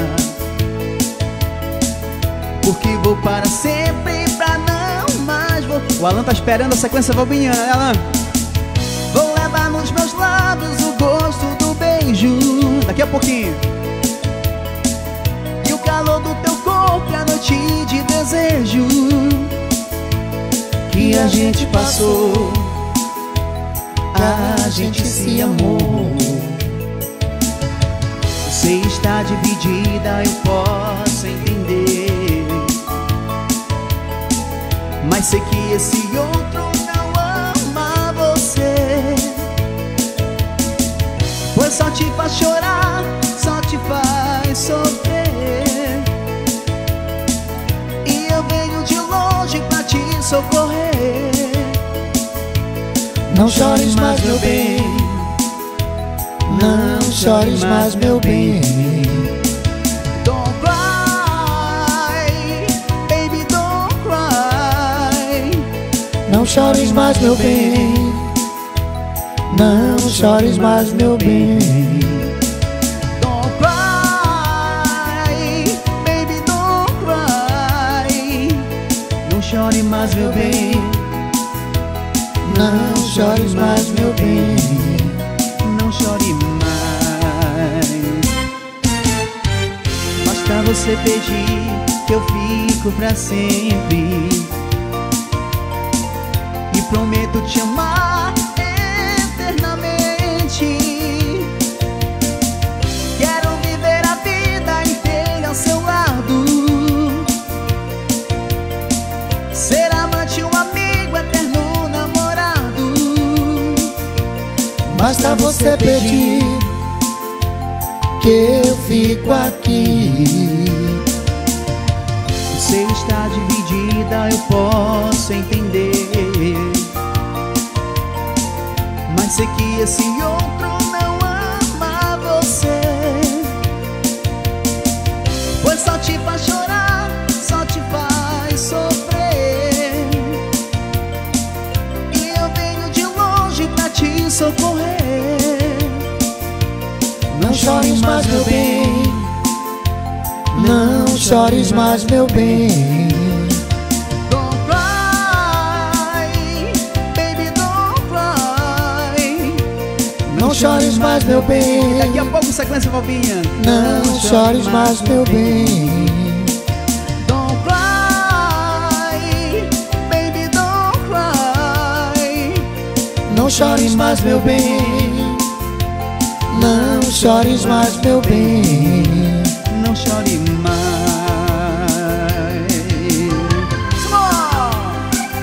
porque vou para sempre pra não mais vou. O Alan tá esperando a sequência Valbinha, né, Alan? Vou levar nos meus lábios o gosto do beijo, Daqui a pouquinho. e o calor do teu corpo e a noite de desejo que a gente passou. A gente se amou. Você está dividida, eu posso entender, mas sei que esse outro não ama você, pois só te faz chorar, só te faz sofrer. E eu venho de longe pra te socorrer. Não chores mais, meu bem, não chores mais, meu bem. Don't cry, baby, don't cry. Não chores mais, meu bem, não chores mais, meu bem. Don't cry, baby, don't cry. Não chore mais, meu bem, Não chores mais, meu bem. Não chore mais. Basta você pedir que eu fico pra sempre. E prometo te amar eternamente. Quero viver a vida inteira ao seu lado. Ser amante, um amigo, eterno namorado. Basta você pedir que eu fico aqui. Se está dividida, eu posso entender, mas sei que esse outro não ama você, pois só te faz chorar, só te faz sofrer. E eu venho de longe pra te socorrer. Não chores mais, meu bem. Não chores mais, meu bem. Don't cry, baby, don't cry. Não chores mais, meu bem. Daqui a pouco sequência Valvinha. Não chores mais, meu bem. Don't cry, baby, don't cry. Não chores mais, meu bem. Não chores mais, meu bem. Não chore mais. Simão!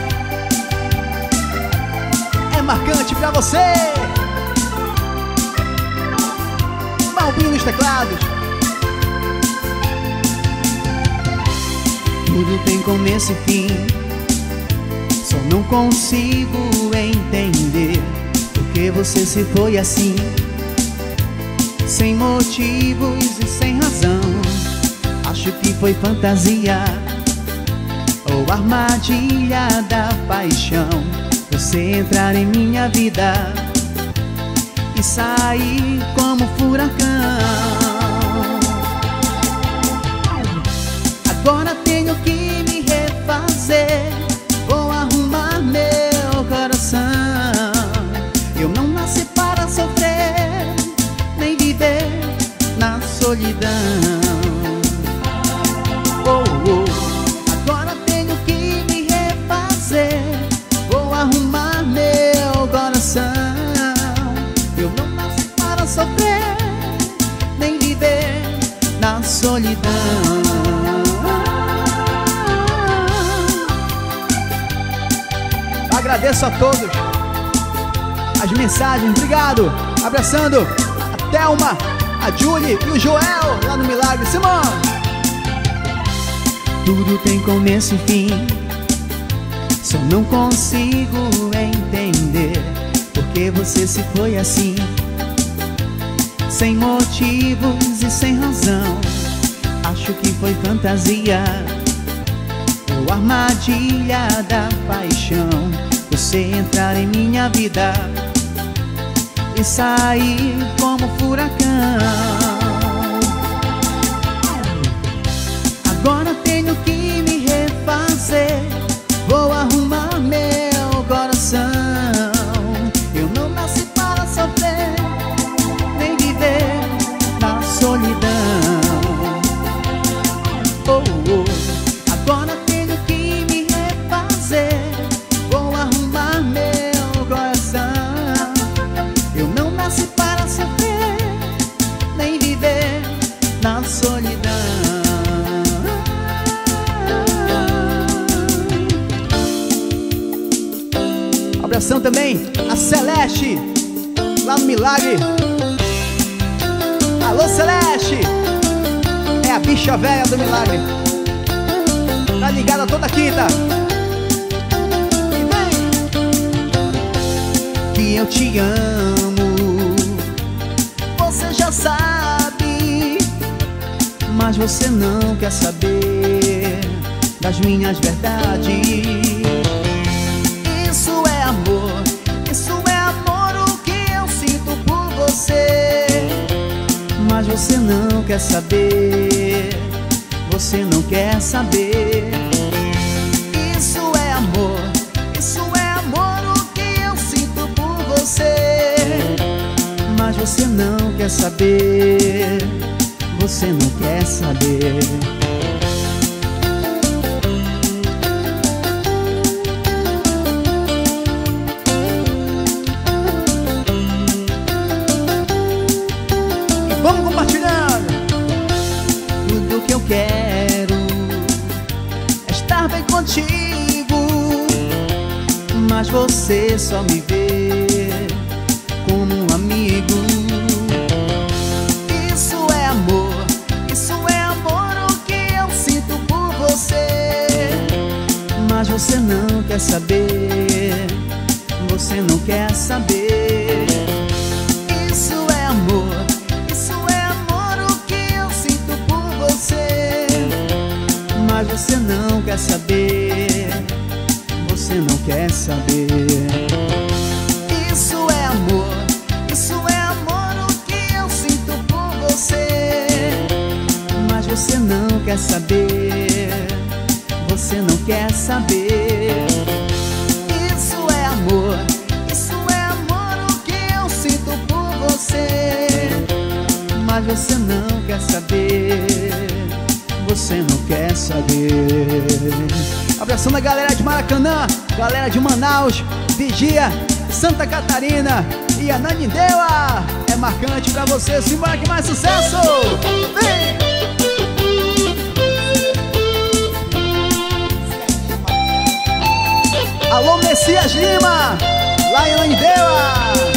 É marcante pra você. Balbinho nos teclados. Tudo tem começo e fim. Só não consigo entender por que você se foi assim, sem motivos e sem razão. Acho que foi fantasia ou armadilha da paixão. Você entrar em minha vida e sair como furacão. Agora tenho que me refazer. Vou arrumar meu coração. Eu não nasci para sofrer, nem viver na solidão. Oh, oh. Agora tenho que me refazer. Vou arrumar meu coração. Eu não nasci para sofrer, nem viver na solidão. Agradeço a todos as mensagens, obrigado. Abraçando a Thelma, a Julie e o Joel lá no Milagre. Simão! Tudo tem começo e fim. Só não consigo entender por que você se foi assim, sem motivos e sem razão. Acho que foi fantasia ou armadilha da paixão. Você entrar em minha vida e sair como furacão. Agora tenho que me refazer. Vou arrumar meu coração. Eu não nasci para sofrer, nem viver na solidão. Oh, oh. Agora tenho que me refazer. Vou arrumar meu coração. Eu não nasci para sofrer, nem viver na solidão. Abração também a Celeste, lá no Milagre. Alô, Celeste! É a bicha velha do Milagre. Tá ligada toda quinta. E vem! Que eu te amo, você já sabe, mas você não quer saber das minhas verdades. Isso é amor, isso é amor, o que eu sinto por você. Mas você não quer saber, você não quer saber. Isso é amor, isso é amor, o que eu quer saber, você não quer saber. E vamos compartilhando. Tudo que eu quero é estar bem contigo, mas você só me vê como um amigo. Isso é amor, isso é amor, o que eu sinto por você. Mas você não quer saber, você não quer saber. Isso é amor, isso é amor, o que eu sinto por você. Mas você não quer saber, você não quer saber. Isso é amor, isso é amor, o que eu sinto por você. Mas você não quer saber, você não quer saber. Isso é amor, isso é amor, o que eu sinto por você. Mas você não quer saber, você não quer saber. Abraçando a galera de Maracanã, galera de Manaus, Vigia, Santa Catarina e Ananindeua. É marcante pra você, simbora que mais sucesso! Vem! Alô, Messias Lima, lá em Ananindeua.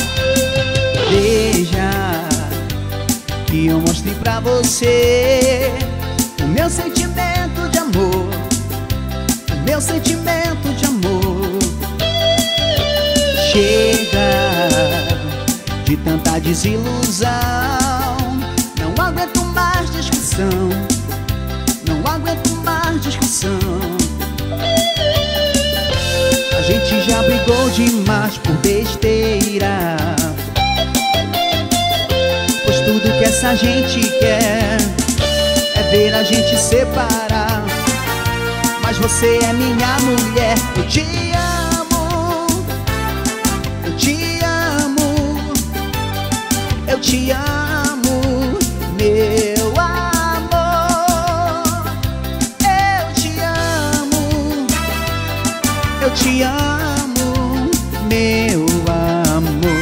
Veja que eu mostrei pra você o meu sentimento de amor, o meu sentimento de amor. Chega de tanta desilusão, não aguento mais discussão, não aguento mais discussão. A gente já brigou demais por besteira, pois tudo que essa gente quer é ver a gente separar. Mas você é minha mulher, eu te amo, eu te amo, eu te amo, meu amor. Eu te amo, eu te amo, meu amor.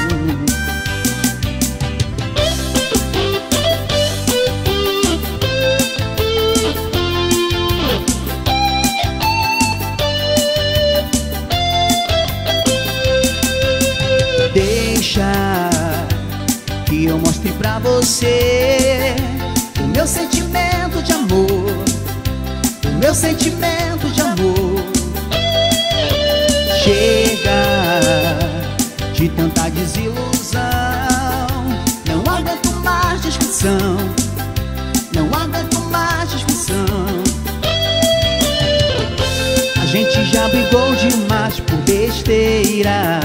Deixa que eu mostre pra você o meu sentimento de amor, o meu sentimento de amor. Chega de tanta desilusão, não aguento mais discussão, não aguento mais discussão. A gente já brigou demais por besteira,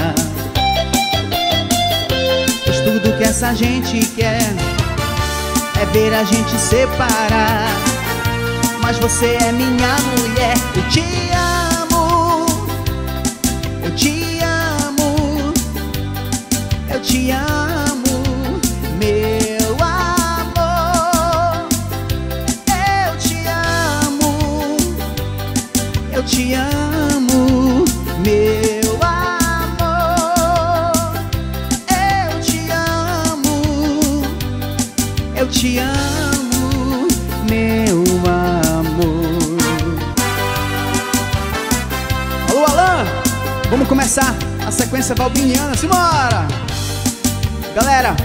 pois tudo que essa gente quer é ver a gente separar. Mas você é minha mulher, eu te amo, eu te amo, eu te amo, meu amor. Eu te amo, eu te amo, meu amor. Eu te amo, eu te amo, meu amor. Alô, Alan, vamos começar a sequência valbiniana, simbora! Galera,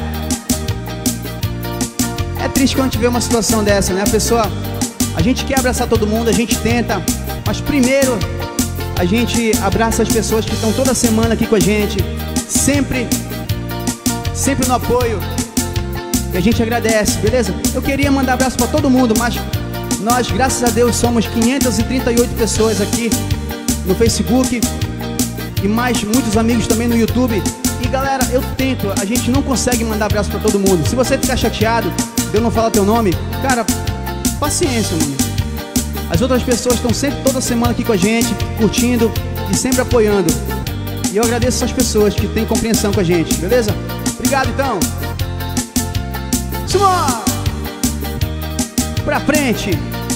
é triste quando a gente vê uma situação dessa, né? A pessoa, a gente quer abraçar todo mundo, a gente tenta, mas primeiro a gente abraça as pessoas que estão toda semana aqui com a gente, sempre, sempre no apoio, e a gente agradece, beleza? Eu queria mandar abraço para todo mundo, mas nós, graças a Deus, somos quinhentas e trinta e oito pessoas aqui no Facebook e mais muitos amigos também no YouTube. E galera, eu tento, a gente não consegue mandar abraço pra todo mundo. Se você ficar chateado de eu não falar teu nome, cara, paciência, mano. As outras pessoas estão sempre, toda semana aqui com a gente, curtindo e sempre apoiando. E eu agradeço essas pessoas que têm compreensão com a gente, beleza? Obrigado, então. Simão! Pra frente!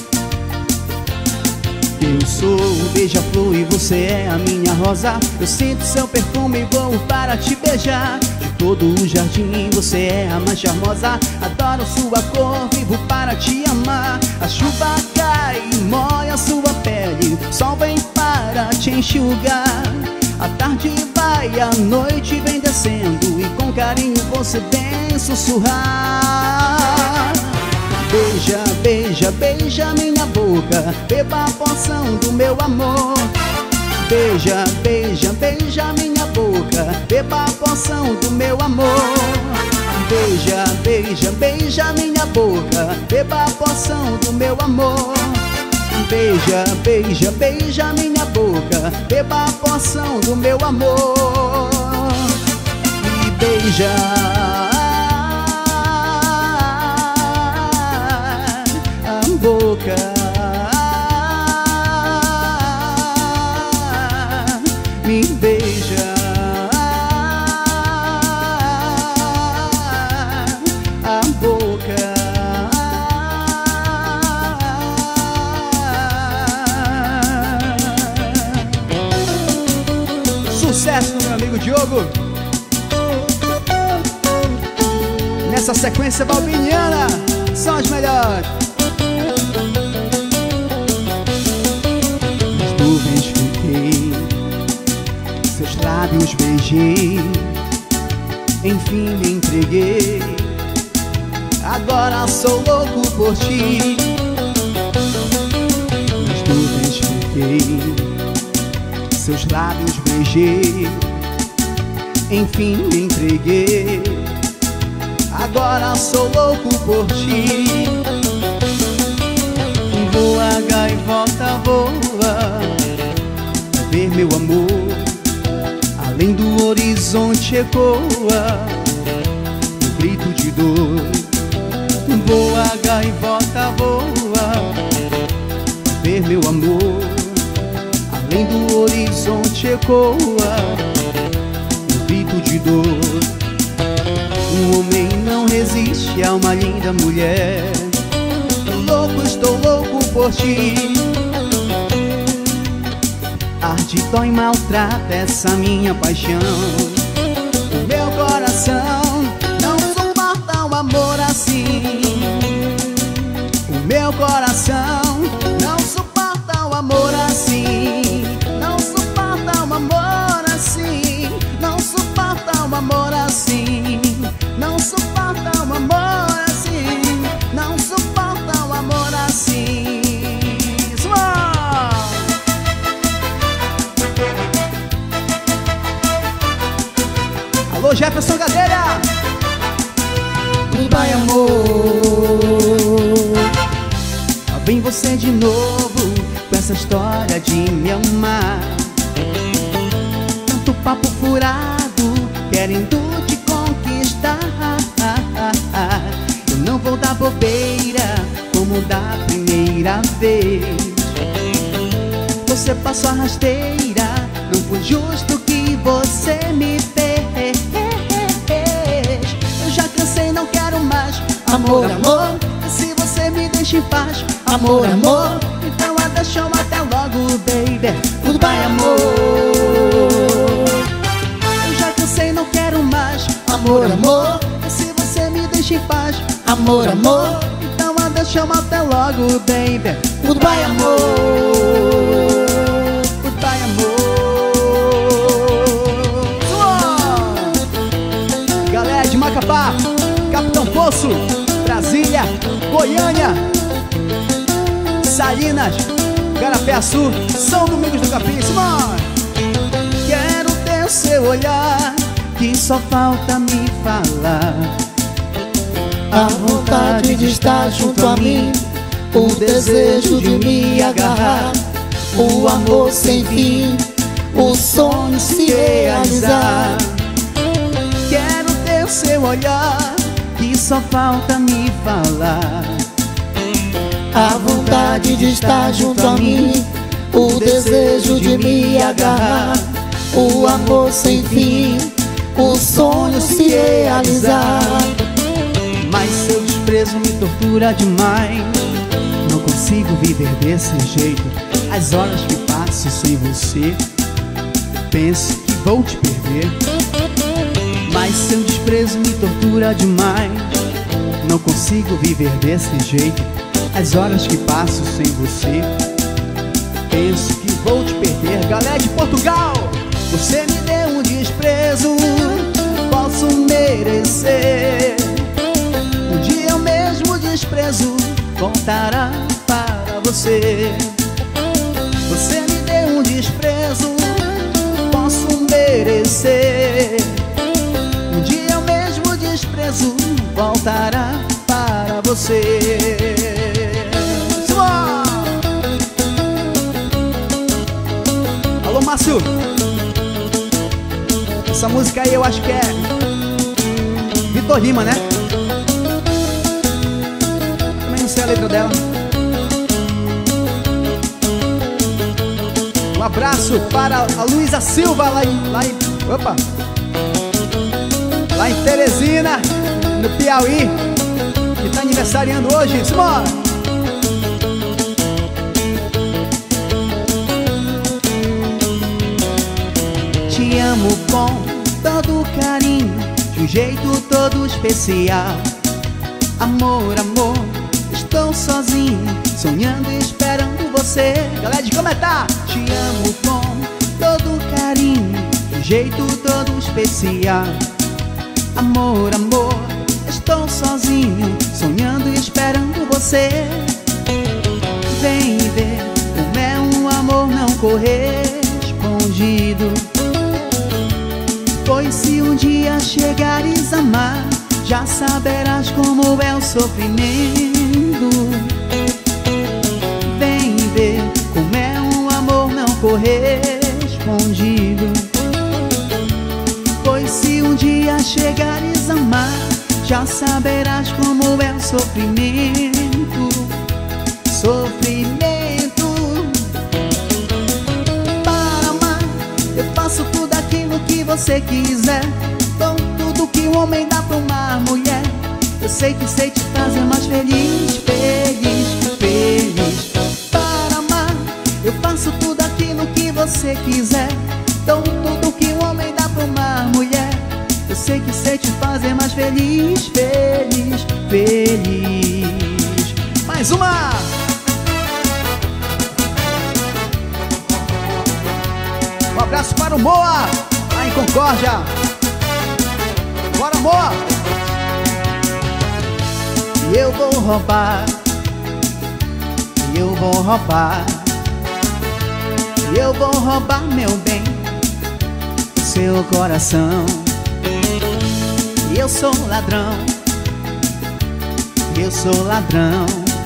Eu sou o beija-flor e você é a minha rosa. Eu sinto seu perfume e vou para te beijar. De todo o jardim você é a mais charmosa. Adoro sua cor, vivo para te amar. A chuva cai e molha sua pele, o sol vem para te enxugar. A tarde vai, a noite vem descendo e com carinho você vem sussurrar. Beija, beija, beija minha boca, beba a porção do meu amor. Beija, beija, beija minha boca, beba a porção do meu amor. Beija, beija, beija minha boca, beba a porção do meu amor. Beija, beija, beija minha boca, beba a porção do meu amor. E beija boca, me beija a boca. Sucesso do meu amigo Diogo. Nessa sequência balbiniana, são as melhores. Nuvens fiquei, seus lábios beijei, enfim me entreguei. Agora sou louco por ti. Nas nuvens fiquei, seus lábios beijei, enfim me entreguei. Agora sou louco por ti. Voa, gaivota, voa, ver meu amor, além do horizonte ecoa o grito de dor. Voa, gaivota, voa, ver meu amor, além do horizonte ecoa o grito de dor. Um homem não resiste a uma linda mulher. Louco, estou louco por ti. Arde, dói, maltrata essa minha paixão. O meu coração não suporta um amor assim. O meu coração não suporta um amor assim. Não suporta um amor assim. Não suporta um amor assim. Não suporta um amor assim. Não suporta um amor assim. Alô, Jefferson Gadelha. Vai, amor, lá vem você de novo com essa história de me amar. Tanto papo furado, querendo te conquistar. Eu não vou dar bobeira como da primeira vez. Você passou a rasteira, não foi justo que você me fez. Eu já cansei, não quero mais. Amor, amor, se você me deixa em paz. Amor, amor, então adeus, chama até logo, baby. Goodbye, amor. Eu já cansei, não quero mais. Amor, amor, se você me deixa em paz. Amor, amor, então adeus, chama até logo, baby. Goodbye, amor. Goodbye, amor. Galera de Macapá, Capitão Poço, Brasília, Goiânia, Salinas, Garapé-Açu, São Domingos do Capim. Quero ter o seu olhar, que só falta me falar. A vontade de estar junto a mim, o desejo de me agarrar, o amor sem fim, o sonho se realizar. Quero ter o seu olhar, que só falta me falar. A vontade de estar junto a mim, o desejo de me agarrar, o amor sem fim, o sonho se realizar. Mas se eu desprezo me tortura demais. Não consigo viver desse jeito. As horas que passo sem você, penso que vou te perder. Mas seu desprezo me tortura demais. Não consigo viver desse jeito. As horas que passo sem você, penso que vou te perder. Galera de Portugal, você me deu um desprezo, posso merecer. Um dia o mesmo desprezo voltará para você. Você me deu um desprezo, posso merecer. Um dia o mesmo desprezo voltará para você. Alô, Márcio. Essa música aí eu acho que é Vitor Lima, né? Também não sei a letra dela. Um abraço para a Luísa Silva lá em, lá em, opa, lá em Teresina, no Piauí, que está aniversariando hoje. Simbora! Te amo com todo carinho, de um jeito todo especial. Amor, amor, estou sozinho, sonhando e esperando você. Galera de comentar! Te amo com todo carinho, de um jeito todo especial. Amor, amor, estou sozinho, sonhando e esperando você. Vem ver como é um amor não correspondido. Pois se um dia chegares a amar, já saberás como é o sofrimento. Vem ver como é um amor não correspondido. Pois se um dia chegares a amar, já saberás como é o sofrimento. Sofrimento. Para amar, eu faço tudo aquilo que você quiser. Dou tudo que um homem dá pra uma mulher. Eu sei que sei te fazer mais feliz, feliz, feliz. Para amar, eu faço tudo aquilo que você quiser. Dou tudo que um homem dá pra uma mulher. Eu sei que sei te fazer mais feliz, feliz, feliz. Mais uma! Um abraço para o Moa, lá em Concórdia. Bora, Moa! E eu vou roubar, e eu vou roubar, e eu vou roubar, meu bem, o seu coração. E eu sou ladrão, eu sou ladrão,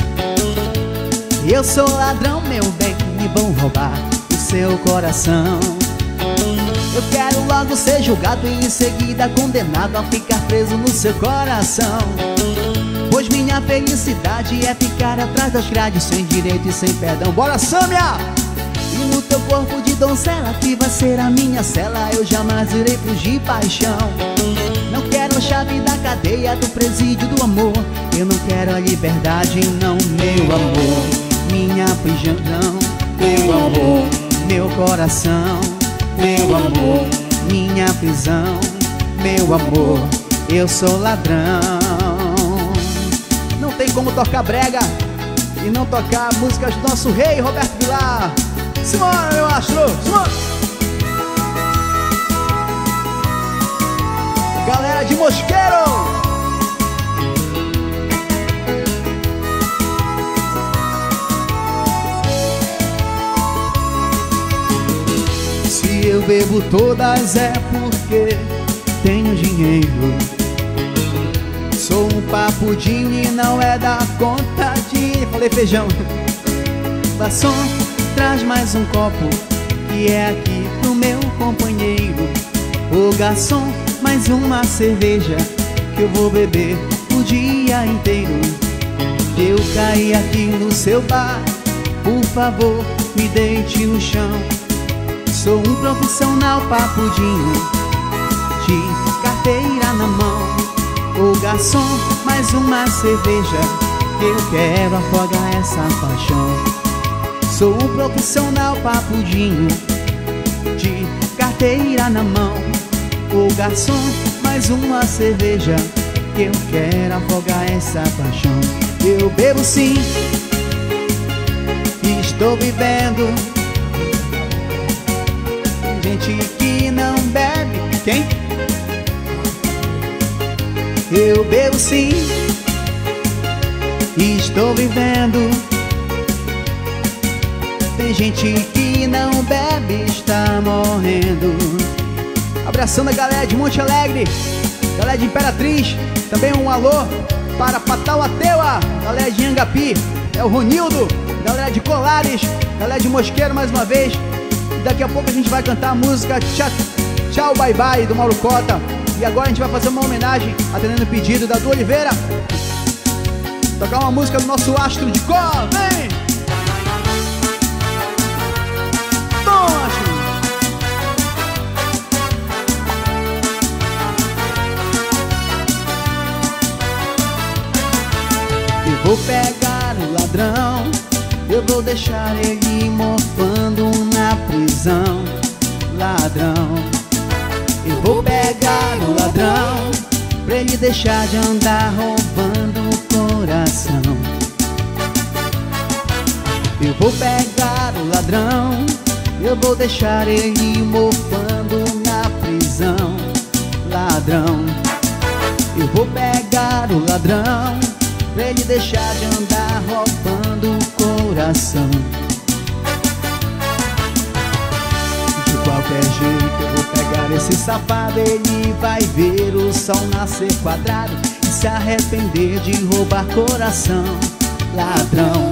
eu sou ladrão, meu bem, e vou roubar o seu coração. Eu quero logo ser julgado e em seguida condenado a ficar preso no seu coração. Pois minha felicidade é ficar atrás das grades, sem direito e sem perdão. Bora, Sâmia! E no teu corpo de donzela, que vai ser a minha cela, eu jamais irei fugir paixão. Não quero a chave da cadeia do presídio do amor. Eu não quero a liberdade, não, meu amor. Minha prisão, meu amor. Meu coração, meu amor. Minha prisão, meu amor. Eu sou ladrão. Não tem como tocar brega e não tocar músicas do nosso rei Roberto Vilar. Simbora, meu astro, simbora! Galera de Mosqueiro! Se eu bebo todas é porque tenho dinheiro. Sou um papudinho e não é da conta de... Falei feijão. Garçom, traz mais um copo, que é aqui pro meu companheiro. Ô garçom, mais uma cerveja, que eu vou beber o dia inteiro. Eu caí aqui no seu bar, por favor, me deite no chão. Sou um profissional papudinho, de carteira na mão. Ô garçom, mais uma cerveja, que eu quero afogar essa paixão. Sou um profissional papudinho, de carteira na mão. Ô garçom, mais uma cerveja, que eu quero afogar essa paixão. Eu bebo sim, estou vivendo. Gente que não bebe, quem? Eu bebo sim, estou vivendo. Tem gente que não bebe, está morrendo. Abraçando a galera de Monte Alegre, galera de Imperatriz. Também um alô para Patauateua, galera de Angapi. É o Ronildo, galera de Colares, galera de Mosqueiro mais uma vez. E daqui a pouco a gente vai cantar a música Tchau, Tchau Bye Bye, do Mauro Cota. E agora a gente vai fazer uma homenagem, atendendo o pedido da Du Oliveira. Tocar uma música do nosso astro de cor, vem! Toma, eu vou pegar o ladrão, eu vou deixar ele mofando na prisão. Ladrão, eu vou pegar o ladrão, pra ele deixar de andar roubando o coração. Eu vou pegar o ladrão, eu vou deixar ele mofando na prisão. Ladrão, eu vou pegar o ladrão, pra ele deixar de andar roubando o coração. De qualquer jeito eu vou pegar esse safado, ele vai ver o sol nascer quadrado e se arrepender de roubar coração. Ladrão,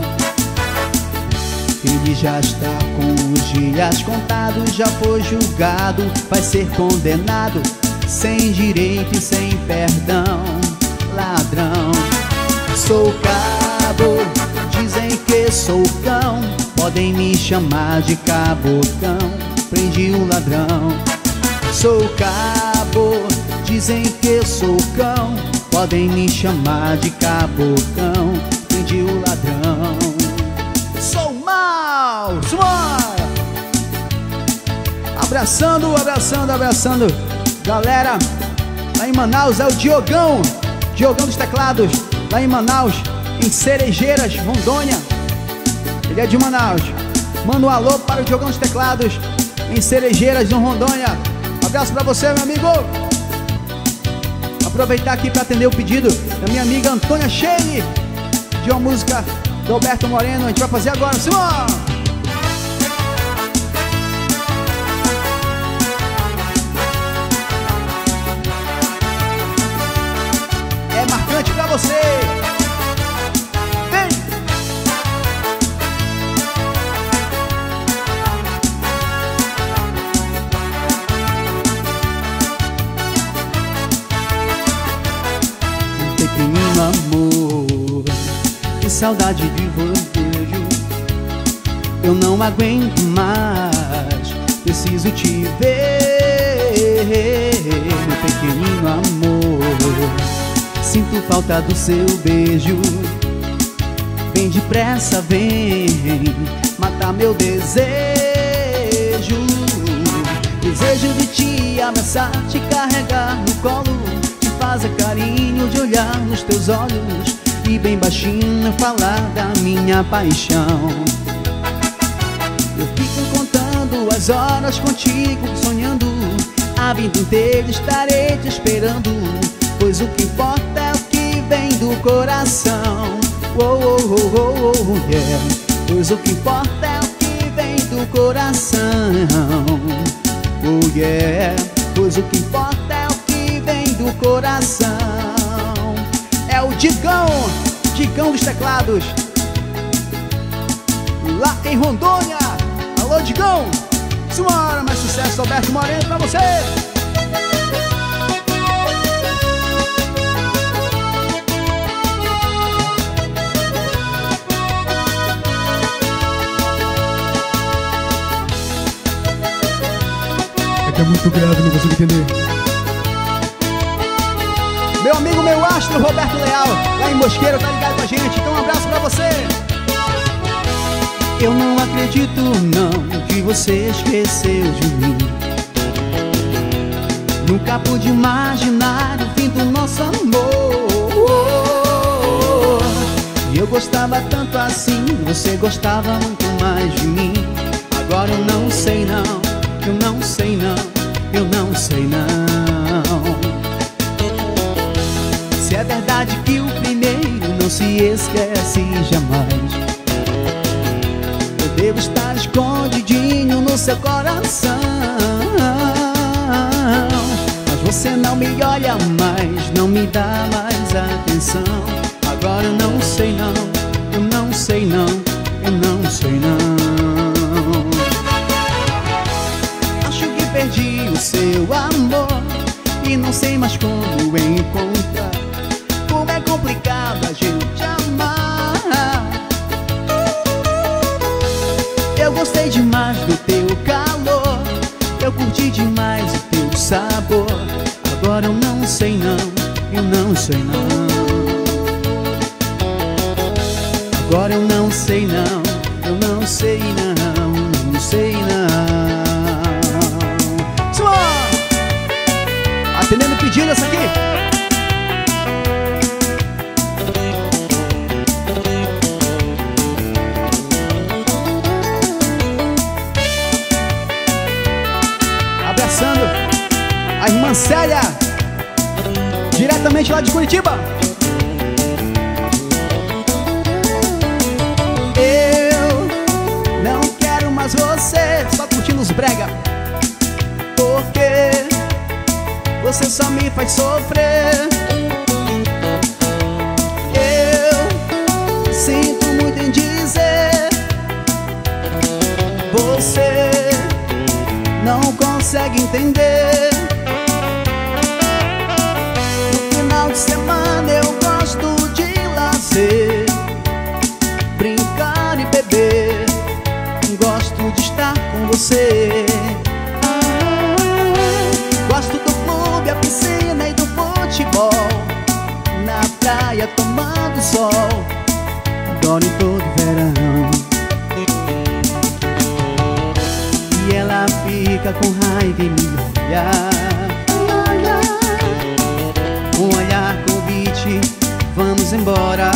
ele já está com os dias contados, já foi julgado, vai ser condenado, sem direito e sem perdão. Ladrão, sou cabo, dizem que sou cão, podem me chamar de cabocão, prendi o ladrão. Sou cabo, dizem que sou cão, podem me chamar de cabocão, prendi o ladrão. Sou mal, suor! Abraçando, abraçando, abraçando. Galera, lá em Manaus é o Diogão, Diogão dos teclados. Lá em Manaus, em Cerejeiras, Rondônia. Ele é de Manaus. Manda um alô para o Diogão dos teclados, em Cerejeiras, no Rondônia. Um abraço pra você, meu amigo. Aproveitar aqui para atender o pedido da minha amiga Antônia Sheine, de uma música do Alberto Moreno. A gente vai fazer agora, Simão! É marcante pra você. Vem! Um pequenino amor, que saudade de você. Eu não aguento mais, preciso te ver. Meu pequenino amor, sinto falta do seu beijo. Vem depressa, vem matar meu desejo. Desejo de te abraçar, te carregar no colo, te fazer carinho, de olhar nos teus olhos e bem baixinho falar da minha paixão. Eu fico contando as horas contigo, sonhando, a vida inteira estarei te esperando, pois o que importa é o que vem do coração. Oh, oh, oh, oh, oh, yeah. Pois o que importa é o que vem do coração. Oh, yeah. Pois o que importa é o que vem do coração. É o Digão, Digão dos teclados, lá em Rondônia. Alô, Digão. Senhora, mais sucesso, Alberto Moreno, pra você. É que é muito grave, não consigo entender. Meu amigo, meu astro, Roberto Leal, lá em Mosqueiro, tá ligado com a gente. Então um abraço pra você. Eu não acredito não que você esqueceu de mim. Nunca pude imaginar o fim do nosso amor. E eu gostava tanto assim, você gostava muito mais de mim. Agora eu não sei não, eu não sei não, eu não sei não. Se é verdade que o primeiro não se esquece jamais, eu devo estar escondidinho no seu coração. Mas você não me olha mais, não me dá mais atenção. Agora eu não sei não, eu não sei não, eu não sei não. Acho que perdi o seu amor e não sei mais como encontrar. Como é complicado a gente amar. Eu gostei demais do teu calor, eu curti demais o teu sabor. Agora eu não sei não, eu não sei não. Agora eu não sei não, eu não sei não, não sei não. Simão! Atendendo pedindo essa aqui. Abraçando a irmã Célia, diretamente lá de Curitiba. Você só curtindo os brega, porque você só me faz sofrer. Eu sinto muito em dizer, você não consegue entender. No final de semana eu gosto de lazer, brincar e beber. Gosto de estar com você. Gosto do clube, a piscina e do futebol, na praia tomando sol. Adoro em todo verão. E ela fica com raiva e me olha, um olhar convite, vamos embora.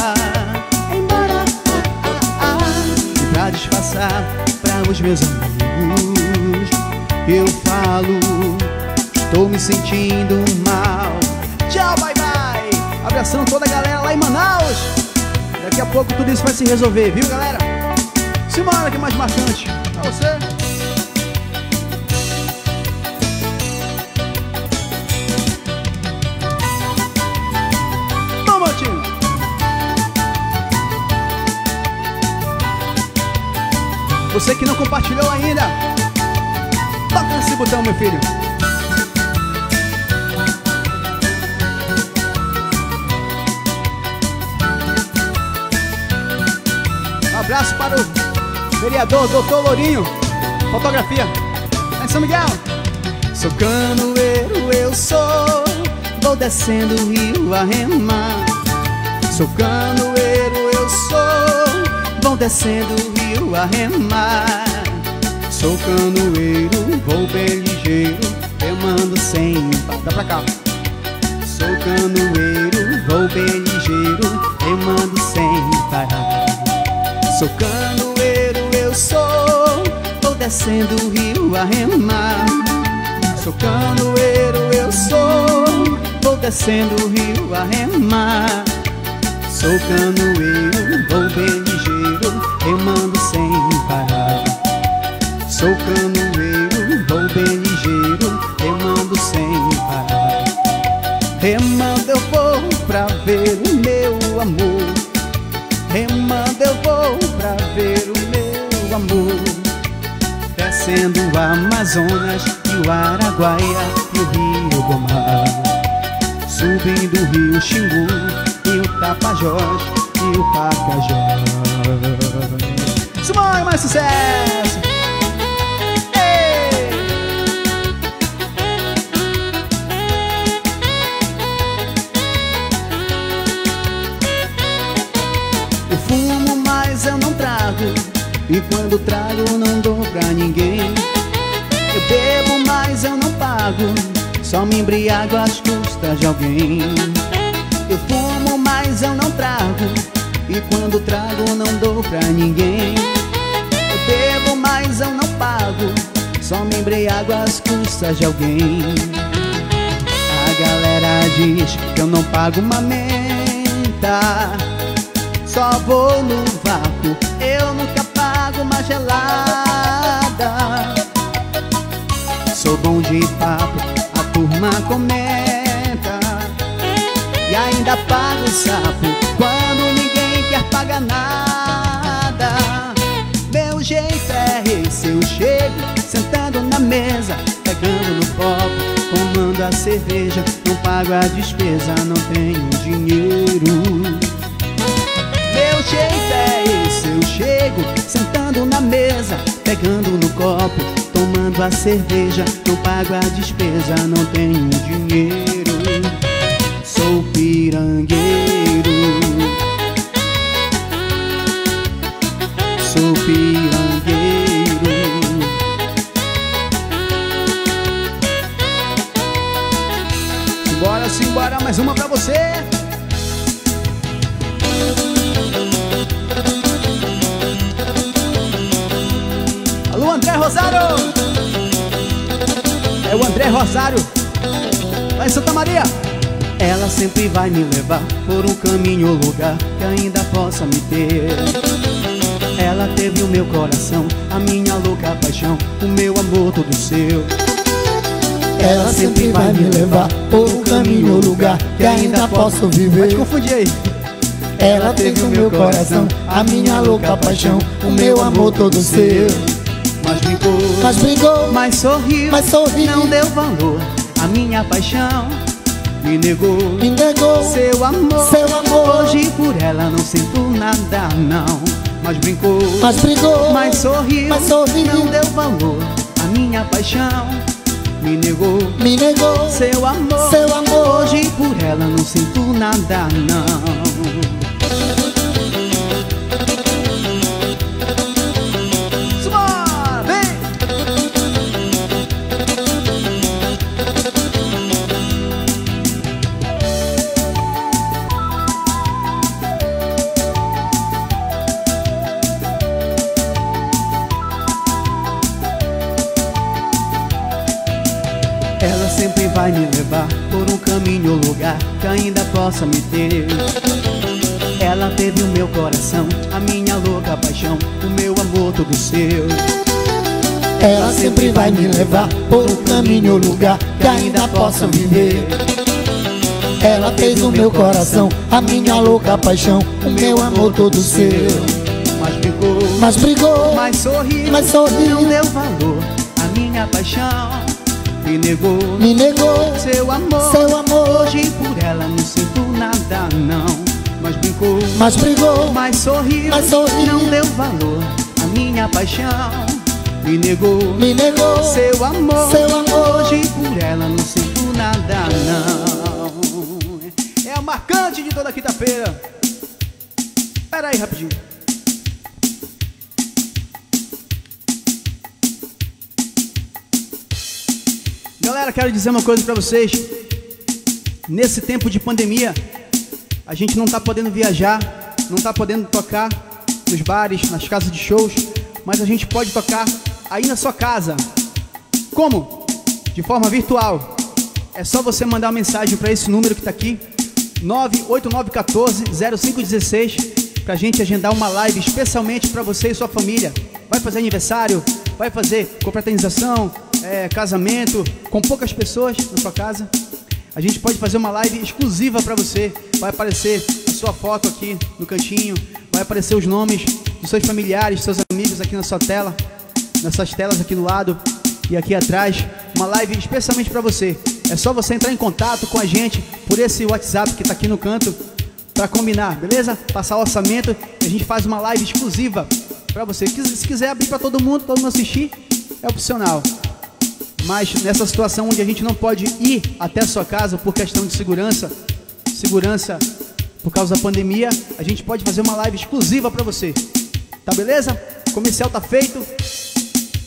Pra disfarçar para os meus amigos, eu falo, estou me sentindo mal. Tchau, bye bye. Abraçando toda a galera lá em Manaus. Daqui a pouco tudo isso vai se resolver, viu, galera? Simbora, que mais marcante pra você. Vamos, time. Você que não compartilhou ainda, toca nesse botão, meu filho. Um abraço para o vereador doutor Lourinho, fotografia lá em São Miguel. Sou canoeiro, eu sou, vou descendo o rio a remar. Sou canoeiro, eu sou, vou descendo o rio a remar. Sou canoeiro, vou bem ligeiro, remando sem parar. Dá pra cá. Sou canoeiro, vou bem ligeiro, remando sem parar. Sou canoeiro, eu sou, vou descendo o rio a remar. Sou canoeiro, eu sou, vou descendo o rio a remar. Sou canoeiro, vou bem ligeiro, remando sem parar. Sou canoeiro, vou bem ligeiro, remando sem parar. Remando eu vou pra ver o meu amor. Remando eu vou pra ver o meu amor. Descendo o Amazonas e o Araguaia e o Rio Gomar. Subindo o Rio Xingu e o Tapajós e o Pacajós. Simão, mais sucesso! Ei! só me embriago às custas de alguém. Eu fumo, mas eu não trago, e quando trago não dou pra ninguém. Eu bebo, mas eu não pago, só me embriago às custas de alguém. A galera diz que eu não pago uma menta, só vou no vácuo, eu nunca pago uma gelada. Sou bom de papo, a turma comenta, e ainda pago o sapo quando ninguém quer pagar nada. Meu jeito é esse, eu chego sentando na mesa, pegando no copo, tomando a cerveja. Não pago a despesa, não tenho dinheiro. Meu jeito é esse, eu chego sentando na mesa, pegando no copo, tomando a cerveja. Não pago a despesa, não tenho dinheiro. Sou pirangueiro, sou pirangueiro. Simbora, simbora, mais uma pra você. Alô, André Rosário. É o André Rosário, lá em Santa Maria. Ela sempre vai me levar por um caminho ou lugar que ainda possa me ter. Ela teve o meu coração, a minha louca paixão, o meu amor todo seu. Ela sempre vai me levar por um caminho ou lugar que ainda posso viver. Pode confundir aí. Ela teve o meu coração, a minha louca paixão, o meu amor todo seu. Mas brigou, Mas brigou, mas sorriu, mas sorriu, não deu valor à minha paixão. Me negou, me negou seu amor, seu amor. Hoje por ela não sinto nada, não. Mas brincou, Mas brigou, mas sorriu, mas sorriu, não deu valor à minha paixão. Me negou, me negou seu amor, seu amor. Hoje por ela não sinto nada, não. Simbora, vem. Ela sempre vai me levar por um caminho ou lugar que ainda possa me ter. Ela teve o meu coração, a minha louca paixão, o meu amor todo seu. Ela sempre vai me levar por um caminho ou lugar que ainda possa viver. Ela fez o meu coração, a minha louca paixão, o meu amor todo seu. Mas brigou, Mas brigou, mas sorriu, mas sorriu, não deu valor à minha paixão. Me negou, me negou seu amor, seu amor. Hoje por ela não sinto nada, não. Mas brincou, Mas brigou, mas sorriu, mas sorriu, não deu valor à minha paixão. Me negou, me negou seu amor, seu amor. Hoje por ela não sinto nada, não. É a marcante de toda quinta-feira. Pera aí, rapidinho. Galera, quero dizer uma coisa pra vocês. Nesse tempo de pandemia, a gente não tá podendo viajar, não tá podendo tocar nos bares, nas casas de shows, mas a gente pode tocar aí na sua casa. Como? De forma virtual. É só você mandar uma mensagem para esse número que tá aqui, nove oito nove um quatro zero cinco um seis, pra gente agendar uma live especialmente para você e sua família. Vai fazer aniversário, vai fazer confraternização, é, casamento, com poucas pessoas na sua casa. A gente pode fazer uma live exclusiva para você. Vai aparecer a sua foto aqui no cantinho, vai aparecer os nomes dos seus familiares, seus amigos aqui na sua tela, nessas telas aqui do lado e aqui atrás. Uma live especialmente para você. É só você entrar em contato com a gente por esse WhatsApp que está aqui no canto para combinar, beleza? Passar o orçamento e a gente faz uma live exclusiva para você. Se quiser abrir para todo mundo, todo mundo assistir, é opcional. Mas nessa situação onde a gente não pode ir até a sua casa por questão de segurança, segurança por causa da pandemia, a gente pode fazer uma live exclusiva para você. Tá beleza? O comercial tá feito.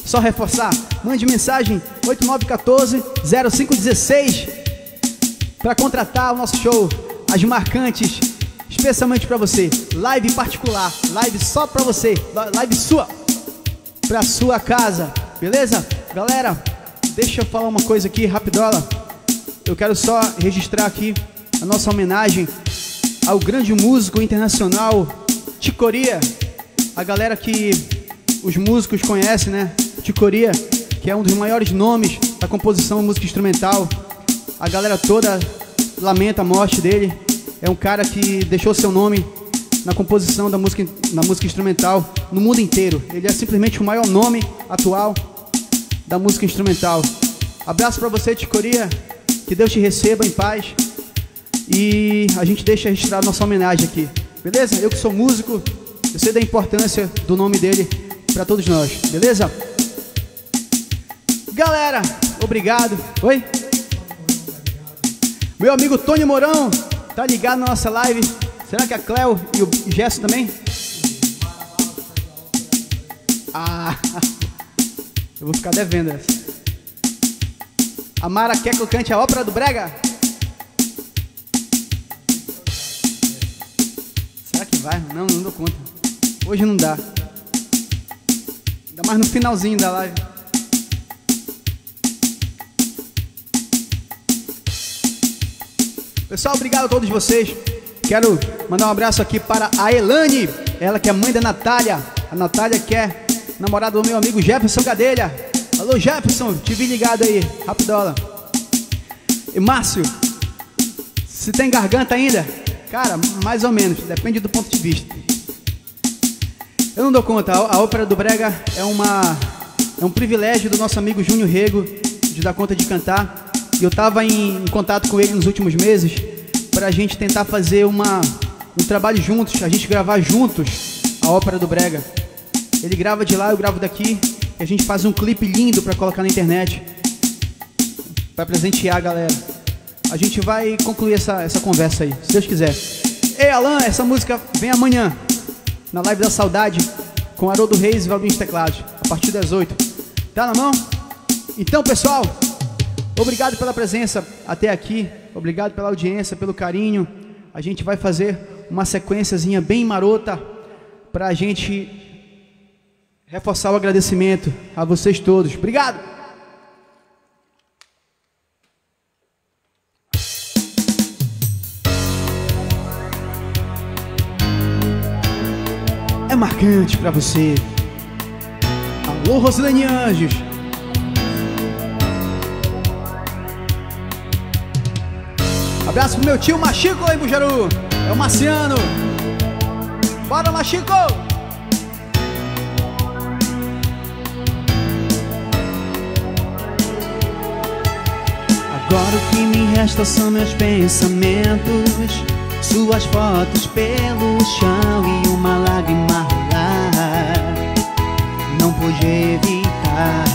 Só reforçar, mande mensagem oito nove um quatro, zero cinco um seis para contratar o nosso show, as marcantes, especialmente para você. Live particular, live só para você, live sua, para sua casa, beleza? Galera, deixa eu falar uma coisa aqui, rapidola. Eu quero só registrar aqui a nossa homenagem ao grande músico internacional Ticoria, a galera que os músicos conhecem, né? Ticoria, que é um dos maiores nomes da composição música instrumental. A galera toda lamenta a morte dele. É um cara que deixou seu nome na composição da música, na música instrumental no mundo inteiro. Ele é simplesmente o maior nome atual da música instrumental. Abraço pra você, Ticoria. Que Deus te receba em paz. E a gente deixa registrar nossa homenagem aqui. Beleza? Eu que sou músico, eu sei da importância do nome dele pra todos nós. Beleza? Galera, obrigado. Oi? Meu amigo Tony Mourão tá ligado na nossa live. Será que a Cleo e o Gesso também? Ah, eu vou ficar devendo essa. A Mara quer que eu cante a ópera do Brega? Será que vai? Não, não dou conta. Hoje não dá. Ainda mais no finalzinho da live. Pessoal, obrigado a todos vocês. Quero mandar um abraço aqui para a Elane, ela que é mãe da Natália. A Natália que é namorada do meu amigo Jefferson Gadelha. Alô Jefferson, te vi ligado aí, rapidola. E Márcio, se tem garganta ainda? Cara, mais ou menos, depende do ponto de vista. Eu não dou conta, a, a ópera do Brega é, uma, é um privilégio do nosso amigo Júnior Rego de dar conta de cantar. E eu estava em, em contato com ele nos últimos meses para a gente tentar fazer uma, um trabalho juntos, a gente gravar juntos a ópera do Brega. Ele grava de lá, eu gravo daqui, e a gente faz um clipe lindo para colocar na internet, para presentear a galera. A gente vai concluir essa, essa conversa aí, se Deus quiser. Ei Alan, essa música vem amanhã, na live da saudade, com Haroldo Reis e Valdinho Teclados, a partir das oito. Tá na mão? Então pessoal, obrigado pela presença até aqui, obrigado pela audiência, pelo carinho. A gente vai fazer uma sequenciazinha bem marota para a gente reforçar o agradecimento a vocês todos. Obrigado! É marcante para você. Alô, Rosilene Anjos. Abraço pro meu tio Machico lá em Bujaru. É o Marciano. Bora, Machico! Agora o que me resta são meus pensamentos, suas fotos pelo chão e uma lágrima rolar. Não pude evitar.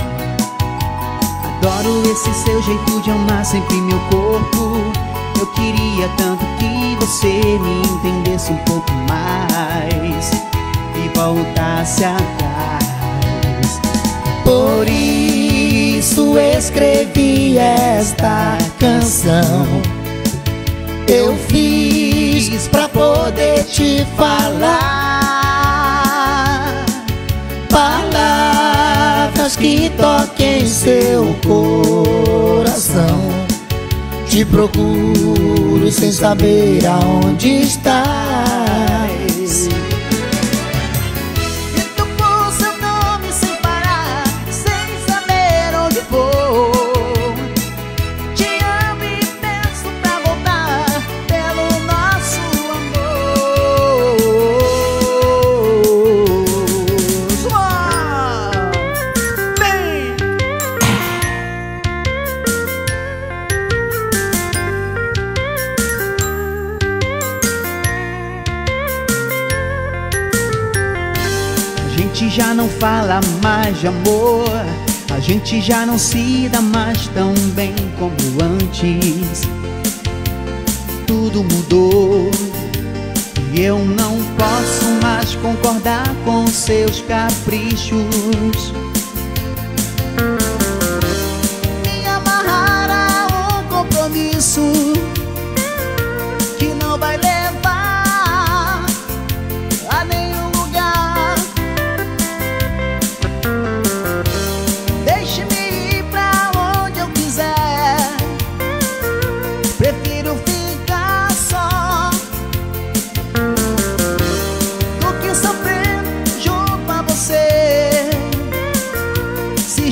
Adoro esse seu jeito de amar sempre meu corpo. Eu queria tanto que você me entendesse um pouco mais e voltasse atrás. Por isso escrevi esta canção. Eu fiz pra poder te falar palavras que toquem seu coração. Te procuro sem saber aonde estás. Grito por seu nome sem parar, sem saber onde vou. Te amo e penso pra voltar pelo nosso amor. Vem! A gente já não fala mais de amor, a gente já não se dá mais tão bem como antes. Tudo mudou e eu não posso mais concordar com seus caprichos.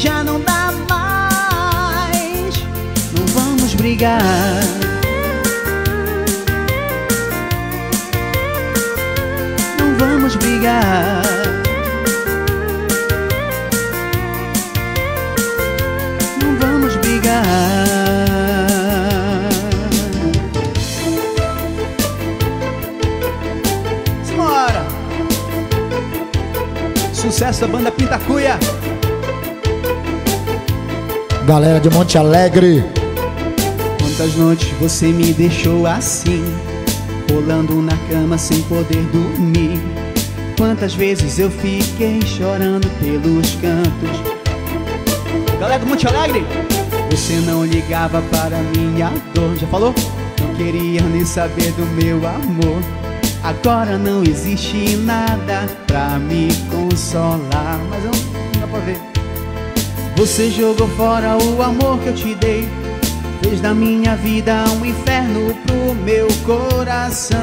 já não dá mais. Não vamos brigar, não vamos brigar. Não vamos brigar. Simbora! Sucesso da banda Pintacuia. Galera de Monte Alegre. Quantas noites você me deixou assim, rolando na cama sem poder dormir. Quantas vezes eu fiquei chorando pelos cantos. Galera do Monte Alegre, você não ligava para minha dor. Já falou? Não queria nem saber do meu amor. Agora não existe nada pra me consolar. Mas não dá pra ver. Você jogou fora o amor que eu te dei, fez da minha vida um inferno pro meu coração.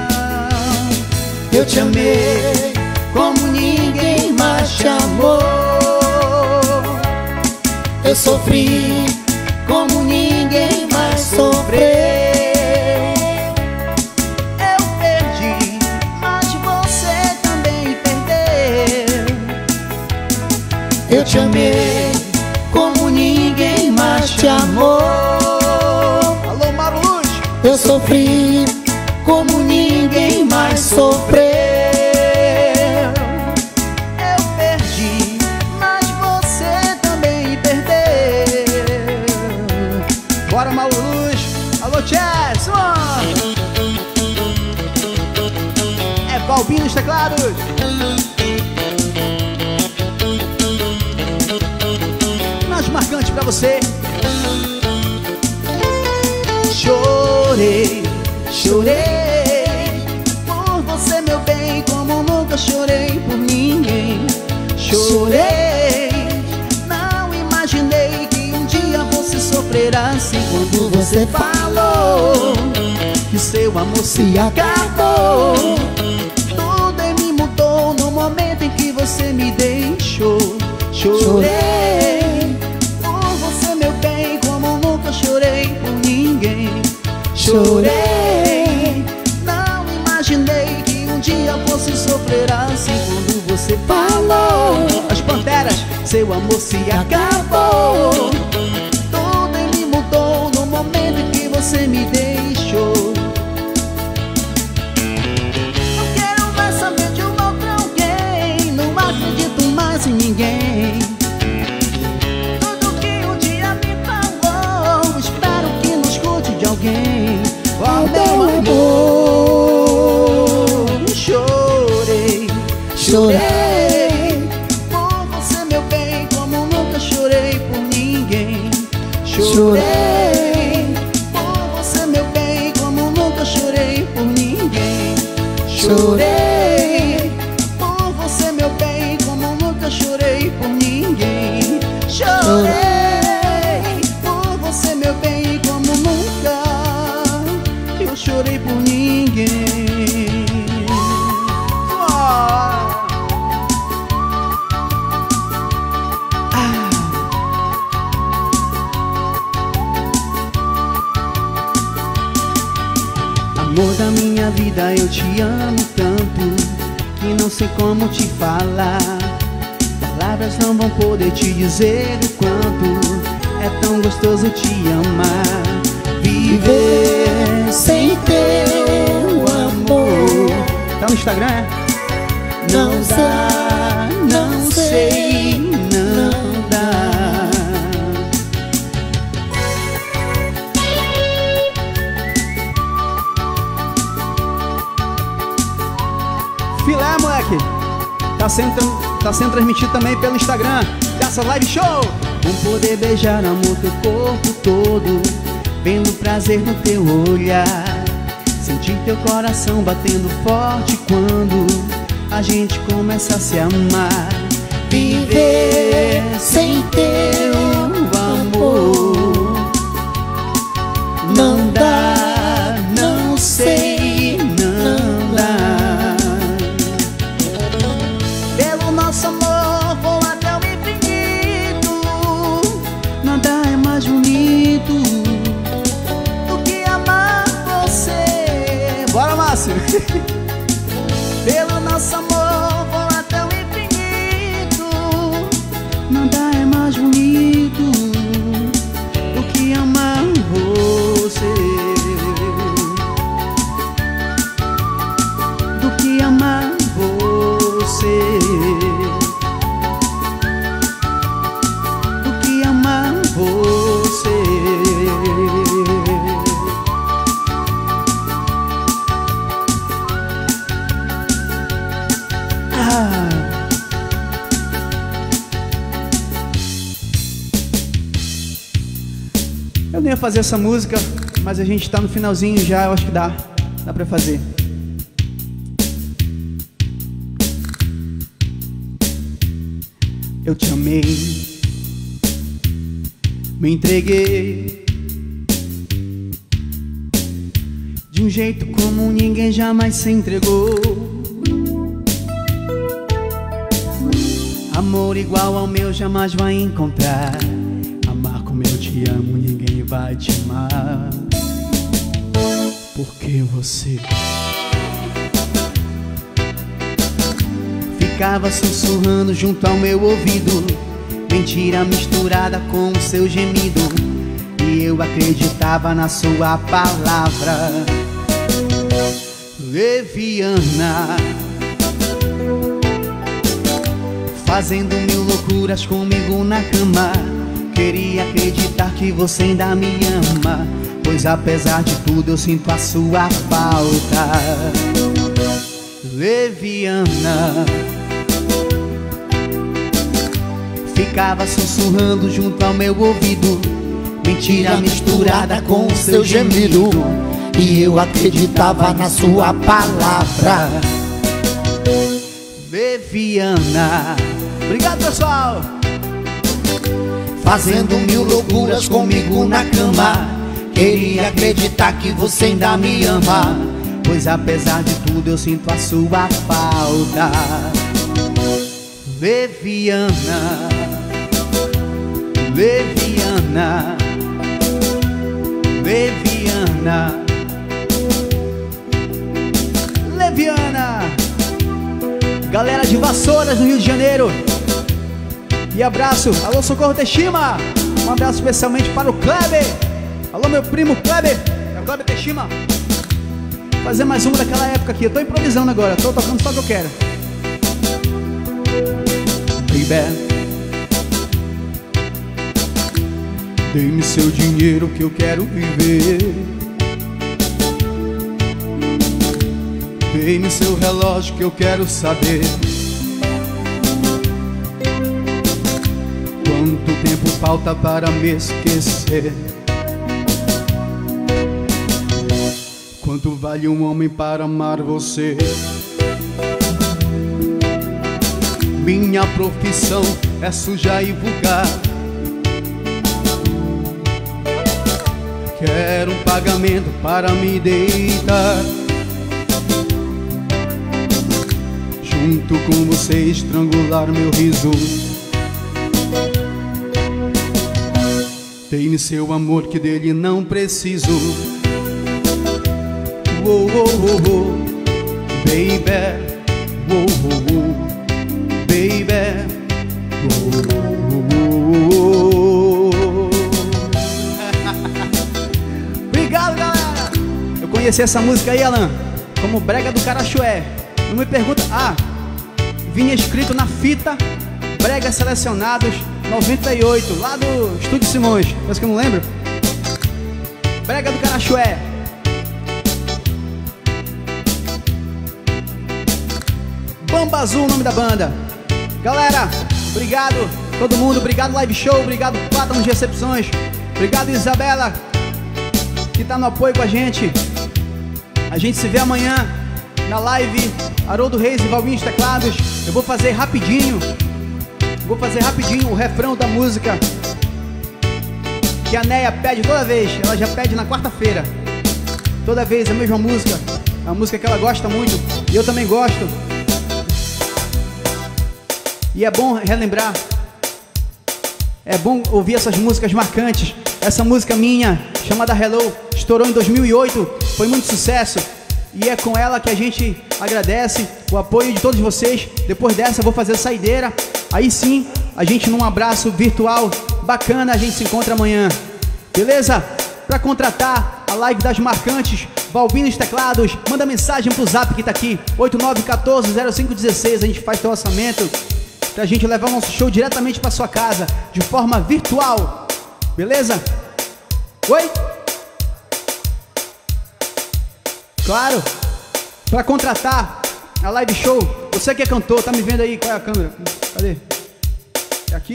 Eu te amei como ninguém mais te amou. Eu sofri como ninguém mais sofreu. Eu perdi, mas você também perdeu. Eu te amei como ninguém mais te amou. Alô, Mauro Luz. Eu sofri como ninguém mais sofreu. Eu perdi, mas você também perdeu. Bora, Mauro Luz. Alô, Chess. É Balbinho nos teclados. Mais marcante pra você. Chorei, chorei por você, meu bem, como nunca chorei por ninguém. Chorei, não imaginei que um dia você sofrer assim. Quando você falou que seu amor se acabou, tudo em mim mudou no momento em que você me deixou. Chorei por você, meu bem, como nunca chorei por ninguém. Chorei, não imaginei que um dia fosse sofrer assim. Quando você falou, as Panteras, seu amor se acabou, tudo em mim mudou no momento em que você me deixou. Não quero mais saber de um outro alguém, não acredito mais em ninguém. Tudo que um dia me falou, espero que não escute de alguém. Oh, meu amor, chorei, chorei por você, meu bem, como nunca chorei por ninguém. Chorei por você, meu bem, como nunca chorei por ninguém. Chorei por você, meu bem, como nunca chorei por ninguém. Chorei por você, meu bem, como nunca eu chorei por ninguém. Oh. Ah. Amor da minha vida, eu te amo tanto que não sei como te falar. Palavras não vão poder te dizer o quanto é tão gostoso te amar. Viver sem teu amor Tá no Instagram, é? não dá, não sei, não dá. Filé, moleque. Tá sendo, tá sendo transmitido também pelo Instagram dessa live show. Vou poder beijar, amor, teu corpo todo, vendo prazer no teu olhar, sentir teu coração batendo forte quando a gente começa a se amar. viver sem teu amor não dá, não sei, não dá. Pelo nosso amor vou até o infinito, assim. Pelo nosso amor vou até o infinito. Nada é mais bonito do que amar você, do que amar você, do que amar você. Ah. Eu nem ia fazer essa música, mas a gente tá no finalzinho já, eu acho que dá, dá pra fazer. Eu te amei, me entreguei de um jeito como ninguém jamais se entregou. Amor igual ao meu jamais vai encontrar. Amar como eu te amo ninguém vai te amar. Porque você ficava sussurrando junto ao meu ouvido, mentira misturada com o seu gemido, e eu acreditava na sua palavra. Leviana, fazendo mil loucuras comigo na cama. Queria acreditar que você ainda me ama, pois apesar de tudo eu sinto a sua falta. Leviana, ficava sussurrando junto ao meu ouvido, mentira misturada com o seu gemido, e eu acreditava na sua palavra. Leviana, obrigado pessoal. Fazendo mil loucuras comigo na cama. Queria acreditar que você ainda me ama, pois apesar de tudo eu sinto a sua falta. Leviana, Leviana, Leviana, Leviana. Galera de Vassouras, no Rio de Janeiro, e abraço, alô Socorro Teshima. Um abraço especialmente para o Kleber. Alô meu primo Kleber, é o Kleber Teshima. Vou fazer mais uma daquela época aqui, eu tô improvisando agora, tô tocando só o que eu quero. Baby, dê-me seu dinheiro que eu quero viver. Dê-me seu relógio que eu quero saber quanto tempo falta para me esquecer. Quanto vale um homem para amar você? Minha profissão é suja e vulgar. Quero um pagamento para me deitar junto com você, estrangular meu riso. Dê-me seu amor que dele não preciso. Oh, oh, oh, oh, baby, oh, oh, oh, baby, oh, oh, oh, oh. Obrigado, galera. Eu conheci essa música aí, Alan, como Brega do Carachué. Não me pergunta. Ah, vinha escrito na fita Bregas Selecionados noventa e oito, lá do Estúdio Simões. Parece que eu não lembro. Brega do Carachué. Bamba Azul, o nome da banda. Galera, obrigado todo mundo, obrigado Live Show, obrigado Plátano de Recepções, obrigado Isabela, que tá no apoio com a gente. A gente se vê amanhã na live Haroldo Reis e Valvinhos Teclados. Eu vou fazer rapidinho, vou fazer rapidinho o refrão da música que a Neia pede toda vez. Ela já pede na quarta-feira, toda vez a mesma música, a música que ela gosta muito e eu também gosto. E é bom relembrar, é bom ouvir essas músicas marcantes. Essa música minha, chamada Hello, estourou em dois mil e oito, foi muito sucesso. E é com ela que a gente agradece o apoio de todos vocês. Depois dessa eu vou fazer a saideira. Aí sim, a gente num abraço virtual bacana, a gente se encontra amanhã. Beleza? Para contratar a live das marcantes, Balbinos Teclados, manda mensagem pro zap que tá aqui, oito nove um quatro zero cinco um seis. A gente faz teu orçamento pra gente levar o nosso show diretamente pra sua casa, de forma virtual. Beleza? Oi? Claro. Pra contratar a live show, você que é cantor, tá me vendo aí? Qual é a câmera? Cadê? É aqui?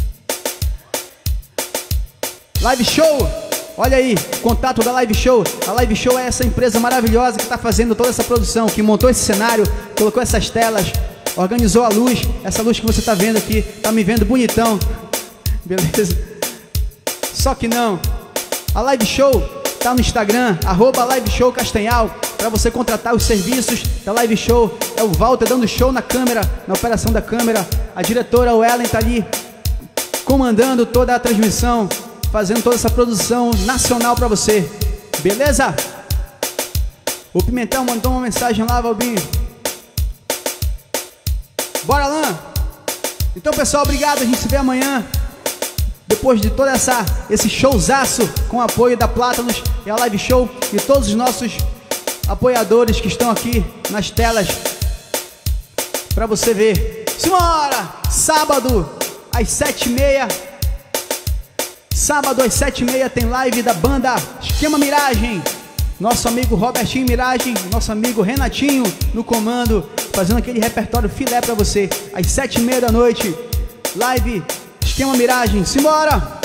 Live show! Olha aí, contato da Live Show. A Live Show é essa empresa maravilhosa que está fazendo toda essa produção, que montou esse cenário, colocou essas telas, organizou a luz. Essa luz que você está vendo aqui, tá me vendo bonitão. Beleza? Só que não. A Live Show tá no Instagram, arroba Live Show Castanhal, para você contratar os serviços da Live Show. É o Walter dando show na câmera, na operação da câmera. A diretora, o Ellen, tá ali comandando toda a transmissão, fazendo toda essa produção nacional pra você. Beleza? O Pimentão mandou uma mensagem lá, Valbinho. Bora, Lã? Então, pessoal, obrigado. A gente se vê amanhã. Depois de todo essa, esse showzaço com o apoio da Plátanos e a Live Show e todos os nossos apoiadores que estão aqui nas telas pra você ver. Simbora! Sábado, às sete e meia. Sábado às sete e meia tem live da banda Esquema Miragem. Nosso amigo Robertinho Miragem, nosso amigo Renatinho no comando, fazendo aquele repertório filé pra você. Às sete e meia da noite, live Esquema Miragem. Simbora!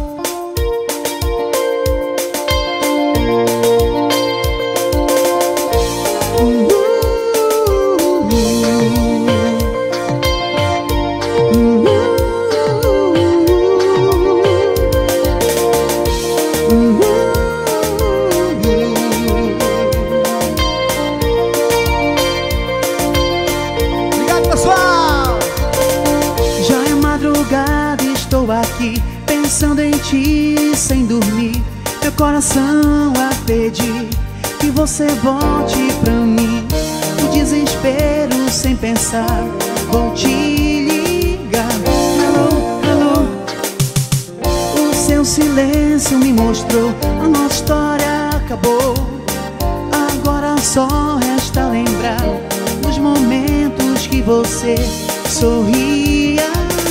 Aqui pensando em ti sem dormir, meu coração a pedir que você volte pra mim. O desespero sem pensar, vou te ligar. Alô, alô. O seu silêncio me mostrou, a nossa história acabou. Agora só resta lembrar dos momentos que você sorria.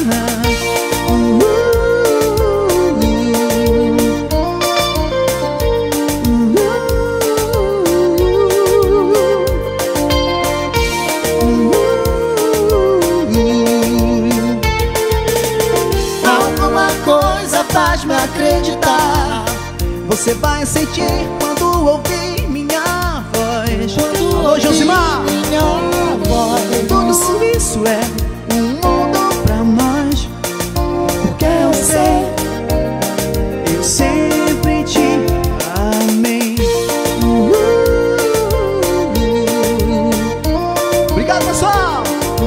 Faz-me acreditar, você vai sentir quando ouvir minha voz. Quando Alô, Josimar, minha voz. Tudo isso é um mundo pra nós, porque eu sei, eu sempre te amei. uh, uh, uh. Obrigado, pessoal.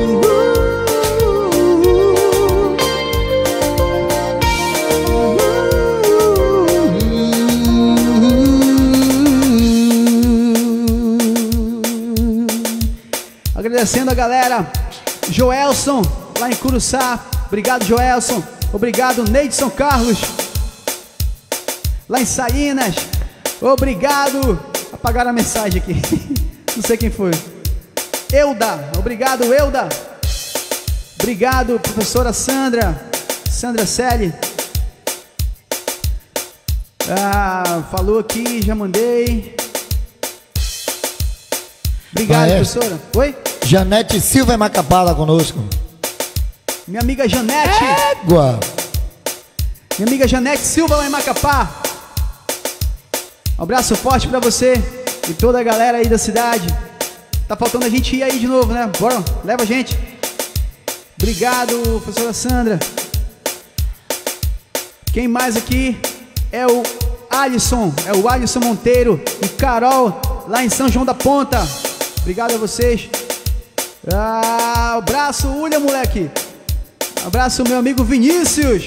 Agradecendo a galera, Joelson, lá em Curuçá. Obrigado, Joelson. Obrigado, Neidson Carlos, lá em Salinas. Obrigado. Apagaram a mensagem aqui. Não sei quem foi. Euda. Obrigado, Euda. Obrigado, professora Sandra. Sandra Selle. Ah, falou aqui, já mandei. Obrigado, Maestro. professora. Oi? Janete Silva em Macapá lá conosco. Minha amiga Janete. Égua. Minha amiga Janete Silva lá em Macapá. Um abraço forte pra você e toda a galera aí da cidade. Tá faltando a gente ir aí de novo, né? Bora, leva a gente. Obrigado, professora Sandra. Quem mais aqui é o Alisson. É o Alisson Monteiro e Carol lá em São João da Ponta. Obrigado a vocês. Ah, abraço, Ulha, moleque. Abraço, meu amigo Vinícius.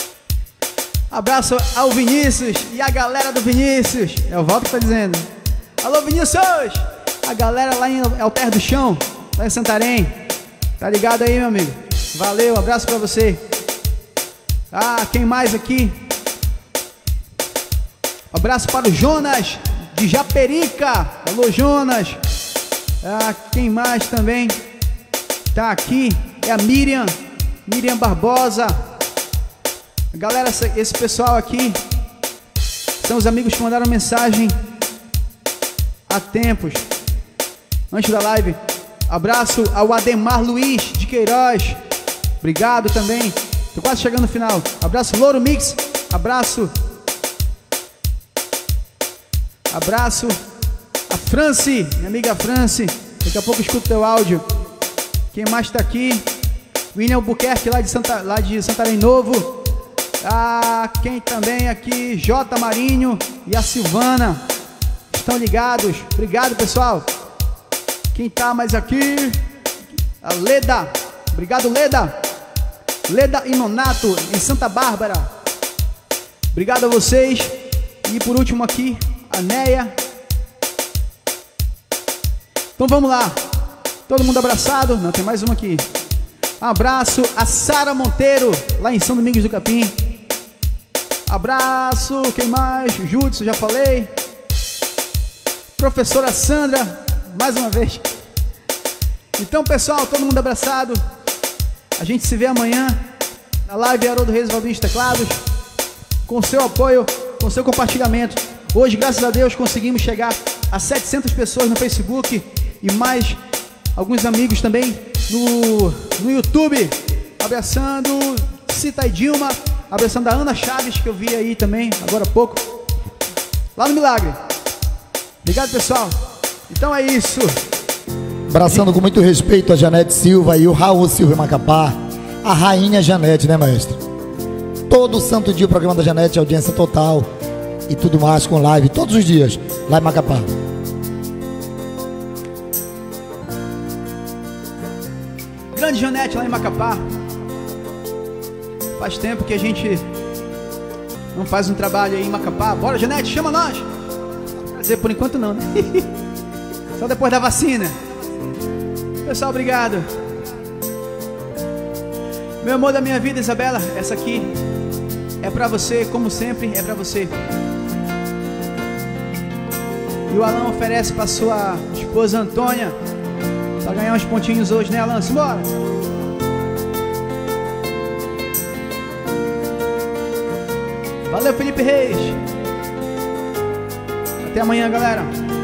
Abraço ao Vinícius e a galera do Vinícius. É o Walter que tá dizendo. Alô, Vinícius! A galera lá em Alter do Chão, lá em Santarém. Tá ligado aí, meu amigo? Valeu, um abraço pra você. Ah, quem mais aqui? Abraço para o Jonas, de Japerica. Alô, Jonas. Ah, quem mais também tá aqui? É a Miriam, Miriam Barbosa. Galera, esse pessoal aqui são os amigos que mandaram mensagem há tempos, antes da live. Abraço ao Ademar Luiz de Queiroz. Obrigado também. Tô quase chegando no final. Abraço, Louro Mix. Abraço. Abraço a Franci, minha amiga Franci. Daqui a pouco eu escuto teu áudio. Quem mais tá aqui? William Albuquerque, lá de, Santa, lá de Santarém Novo. Ah, quem também aqui? J. Marinho e a Silvana. Estão ligados. Obrigado, pessoal. Quem tá mais aqui? A Leda. Obrigado, Leda. Leda e Nonato, em Santa Bárbara. Obrigado a vocês. E por último aqui, a Neia. Então vamos lá. Todo mundo abraçado? Não, tem mais uma aqui. Abraço a Sara Monteiro, lá em São Domingos do Capim. Abraço, quem mais? Judson, já falei. Professora Sandra, mais uma vez. Então, pessoal, todo mundo abraçado. A gente se vê amanhã na live Haroldo Reis Valdinho Teclados, com seu apoio, com seu compartilhamento. Hoje, graças a Deus, conseguimos chegar a setecentas pessoas no Facebook e mais alguns amigos também no, no YouTube. Abraçando Cita e Dilma, abraçando a Ana Chaves, que eu vi aí também, agora há pouco, lá no Milagre. Obrigado, pessoal. Então é isso. Abraçando com muito respeito a Janete Silva e o Raul Silva em Macapá. A rainha Janete, né, maestro? Todo santo dia o programa da Janete, audiência total e tudo mais com live, todos os dias, lá em Macapá. Grande Janete lá em Macapá. Faz tempo que a gente não faz um trabalho aí em Macapá. Bora, Janete, chama nós. Quer dizer, por enquanto não, né? Só depois da vacina. Pessoal, obrigado. Meu amor da minha vida, Isabela, essa aqui é pra você, como sempre, é pra você. E o Alan oferece pra sua esposa Antônia, pra ganhar uns pontinhos hoje, né, Alan? Simbora! Valeu, Felipe Reis. Até amanhã, galera.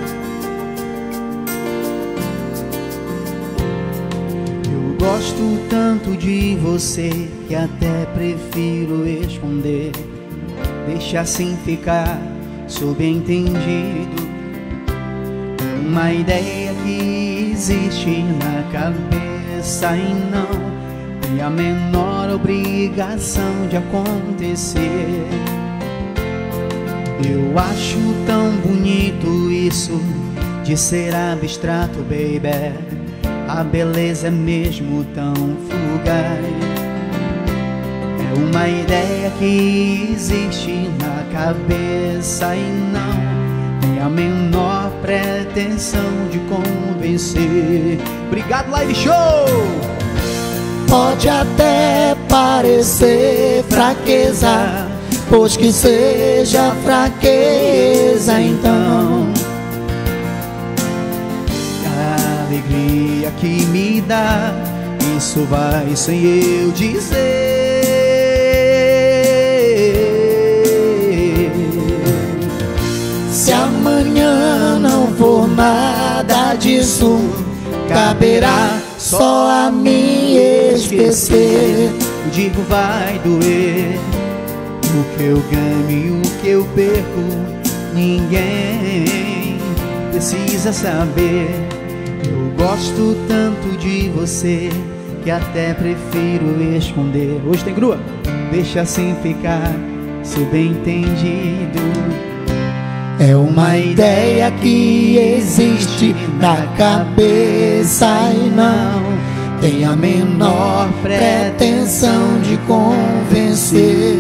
Eu gosto tanto de você que até prefiro esconder. Deixa assim ficar subentendido. Uma ideia que existe na cabeça e não tem a menor obrigação de acontecer. Eu acho tão bonito isso de ser abstrato, baby. A beleza é mesmo tão fugaz. É uma ideia que existe na cabeça e não tem a menor pretensão de convencer. Obrigado, Live Show! Pode até parecer fraqueza, pois que seja fraqueza então. A alegria que me dá, isso vai sem eu dizer. Se amanhã não for nada disso, caberá só a mim esquecer. Digo, vai doer. O que eu ganho e o que eu perco, ninguém precisa saber. Eu gosto tanto de você que até prefiro esconder. Hoje tem grua? Deixa assim ficar subentendido. É uma ideia que existe na cabeça e não tem a menor pretensão de convencer.